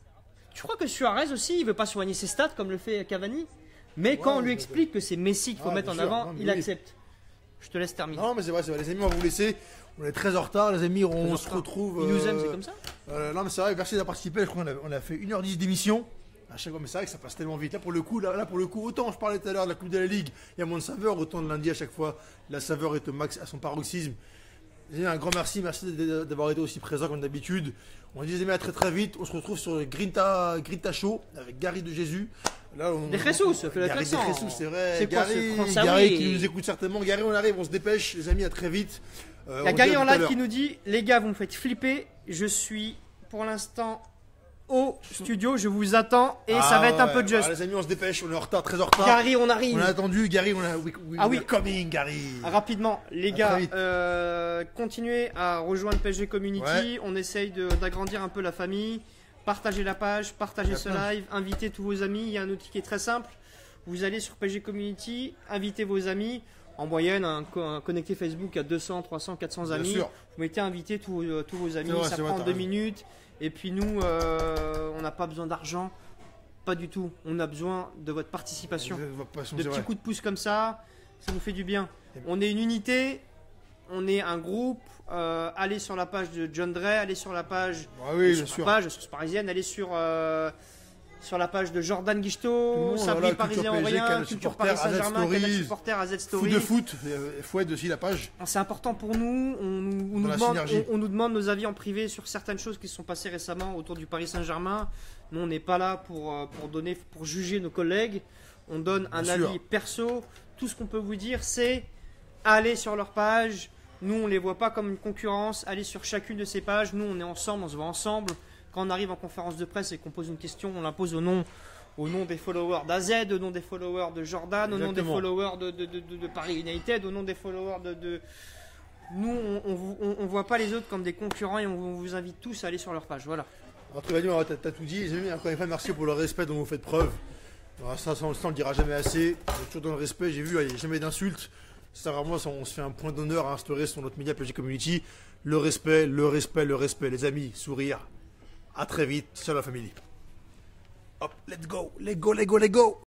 Tu crois que Suarez aussi, il veut pas soigner ses stats comme le fait Cavani? Mais quand Ouais, on lui mais- explique que c'est Messi qu'il faut Ah, mettre en bien sûr. avant, Non, mais il oui. accepte. Je te laisse terminer. Non, mais c'est vrai, c'est vrai. Les amis, on va vous laisser. On est très en retard, les amis. On en se retard. retrouve. Il nous aime, euh, c'est comme ça? euh, non, mais c'est vrai, merci d'avoir participé. Je crois qu'on a, on a fait une heure dix d'émission. À chaque fois, mais c'est vrai que ça passe tellement vite. Là, pour le coup, là, là, pour le coup, autant je parlais tout à l'heure de la Coupe de la Ligue, il y a moins de saveur. Autant de lundi, à chaque fois, la saveur est au max, à son paroxysme. Les amis, un grand merci. Merci d'avoir été aussi présent comme d'habitude. On dit les amis, à très très vite. On se retrouve sur le Grinta, Grinta Show avec Gary de Jésus. Là, on, De Jesus, fais le Gary de accent. Jesus, c'est vrai. C'est quoi, Gary, ce français? Gary Oui. qui nous écoute certainement. Gary, on arrive, on se dépêche. Les amis, à très vite. Euh, Il y a on Gary dit à en tout à live l'heure. qui nous dit: les gars, vous me faites flipper. Je suis pour l'instant au studio. Je vous attends et ça Ah va être un ouais, peu juste. voilà, les amis, on se dépêche. On est en retard, très en retard. Gary, on arrive. On a attendu, Gary, on a. We, we, Ah we oui. are coming, Gary. Rapidement, les À gars, très vite. euh, continuez à rejoindre P S G Community. Ouais. On essaye de- d'agrandir un peu la famille. Partagez la page, partagez La ce page. live, invitez tous vos amis. Il y a un outil qui est très simple. Vous allez sur P S G Community, invitez vos amis. En moyenne, un, co- un connecté Facebook à deux cents, trois cents, quatre cents Bien amis. sûr. Vous mettez inviter tous, euh, tous vos amis. C'est vrai, Ça c'est vrai, prend t'as deux raison. minutes. Et puis nous, euh, on n'a pas besoin d'argent. Pas du tout. On a besoin de votre participation. Vous êtes votre passion, De c'est petits vrai. coups de pouce comme ça, ça nous fait du bien. On est une unité, on est un groupe. Euh, allez sur la page de John Dray, allez sur la page, Ah oui, sur bien sûr. la page Source Parisienne, allez sur, euh, sur la page de Jordan Tout le Guichetot, monde, Sabri voilà, Parisien Culture P S G, Aurélien, Canal Culture Supporter, Paris Saint-Germain, A Z Canal Stories, Supporter, A Z Foot Story. de foot, euh, Fouette aussi la page. C'est important pour nous. On, nous- on nous la demande, synergie. on- on nous demande nos avis en privé sur certaines choses qui se sont passées récemment autour du Paris Saint-Germain. Nous, on n'est pas là pour, euh, pour, donner, pour juger nos collègues. On donne un Bien avis sûr. perso. Tout ce qu'on peut vous dire, c'est aller sur leur page. Nous, on ne les voit pas comme une concurrence. Allez sur chacune de ces pages. Nous, on est ensemble, on se voit ensemble. Quand on arrive en conférence de presse et qu'on pose une question, on la pose au nom, au nom des followers d'A Z, au nom des followers de Jordan, au nom des Exactement. followers de, de, de- de- de Paris United, au nom des followers de... de- Nous, on on, vous- on- on voit pas les autres comme des concurrents et on vous- on vous invite tous à aller sur leur page. Voilà. Entre les amis, t'as t'as tout dit. Les amis, encore une fois, merci pour le respect dont vous faites preuve. Alors, ça, ça, on on le dira jamais assez. On est toujours dans le respect. J'ai vu, il n'y a jamais d'insultes. Ça, vraiment, ça, on se fait un point d'honneur à instaurer sur notre média P S G Community. Le respect, le respect, le respect. Les amis, sourire. À très vite. Ciao la famille. Hop, let's go, let's go, let's go, let's go.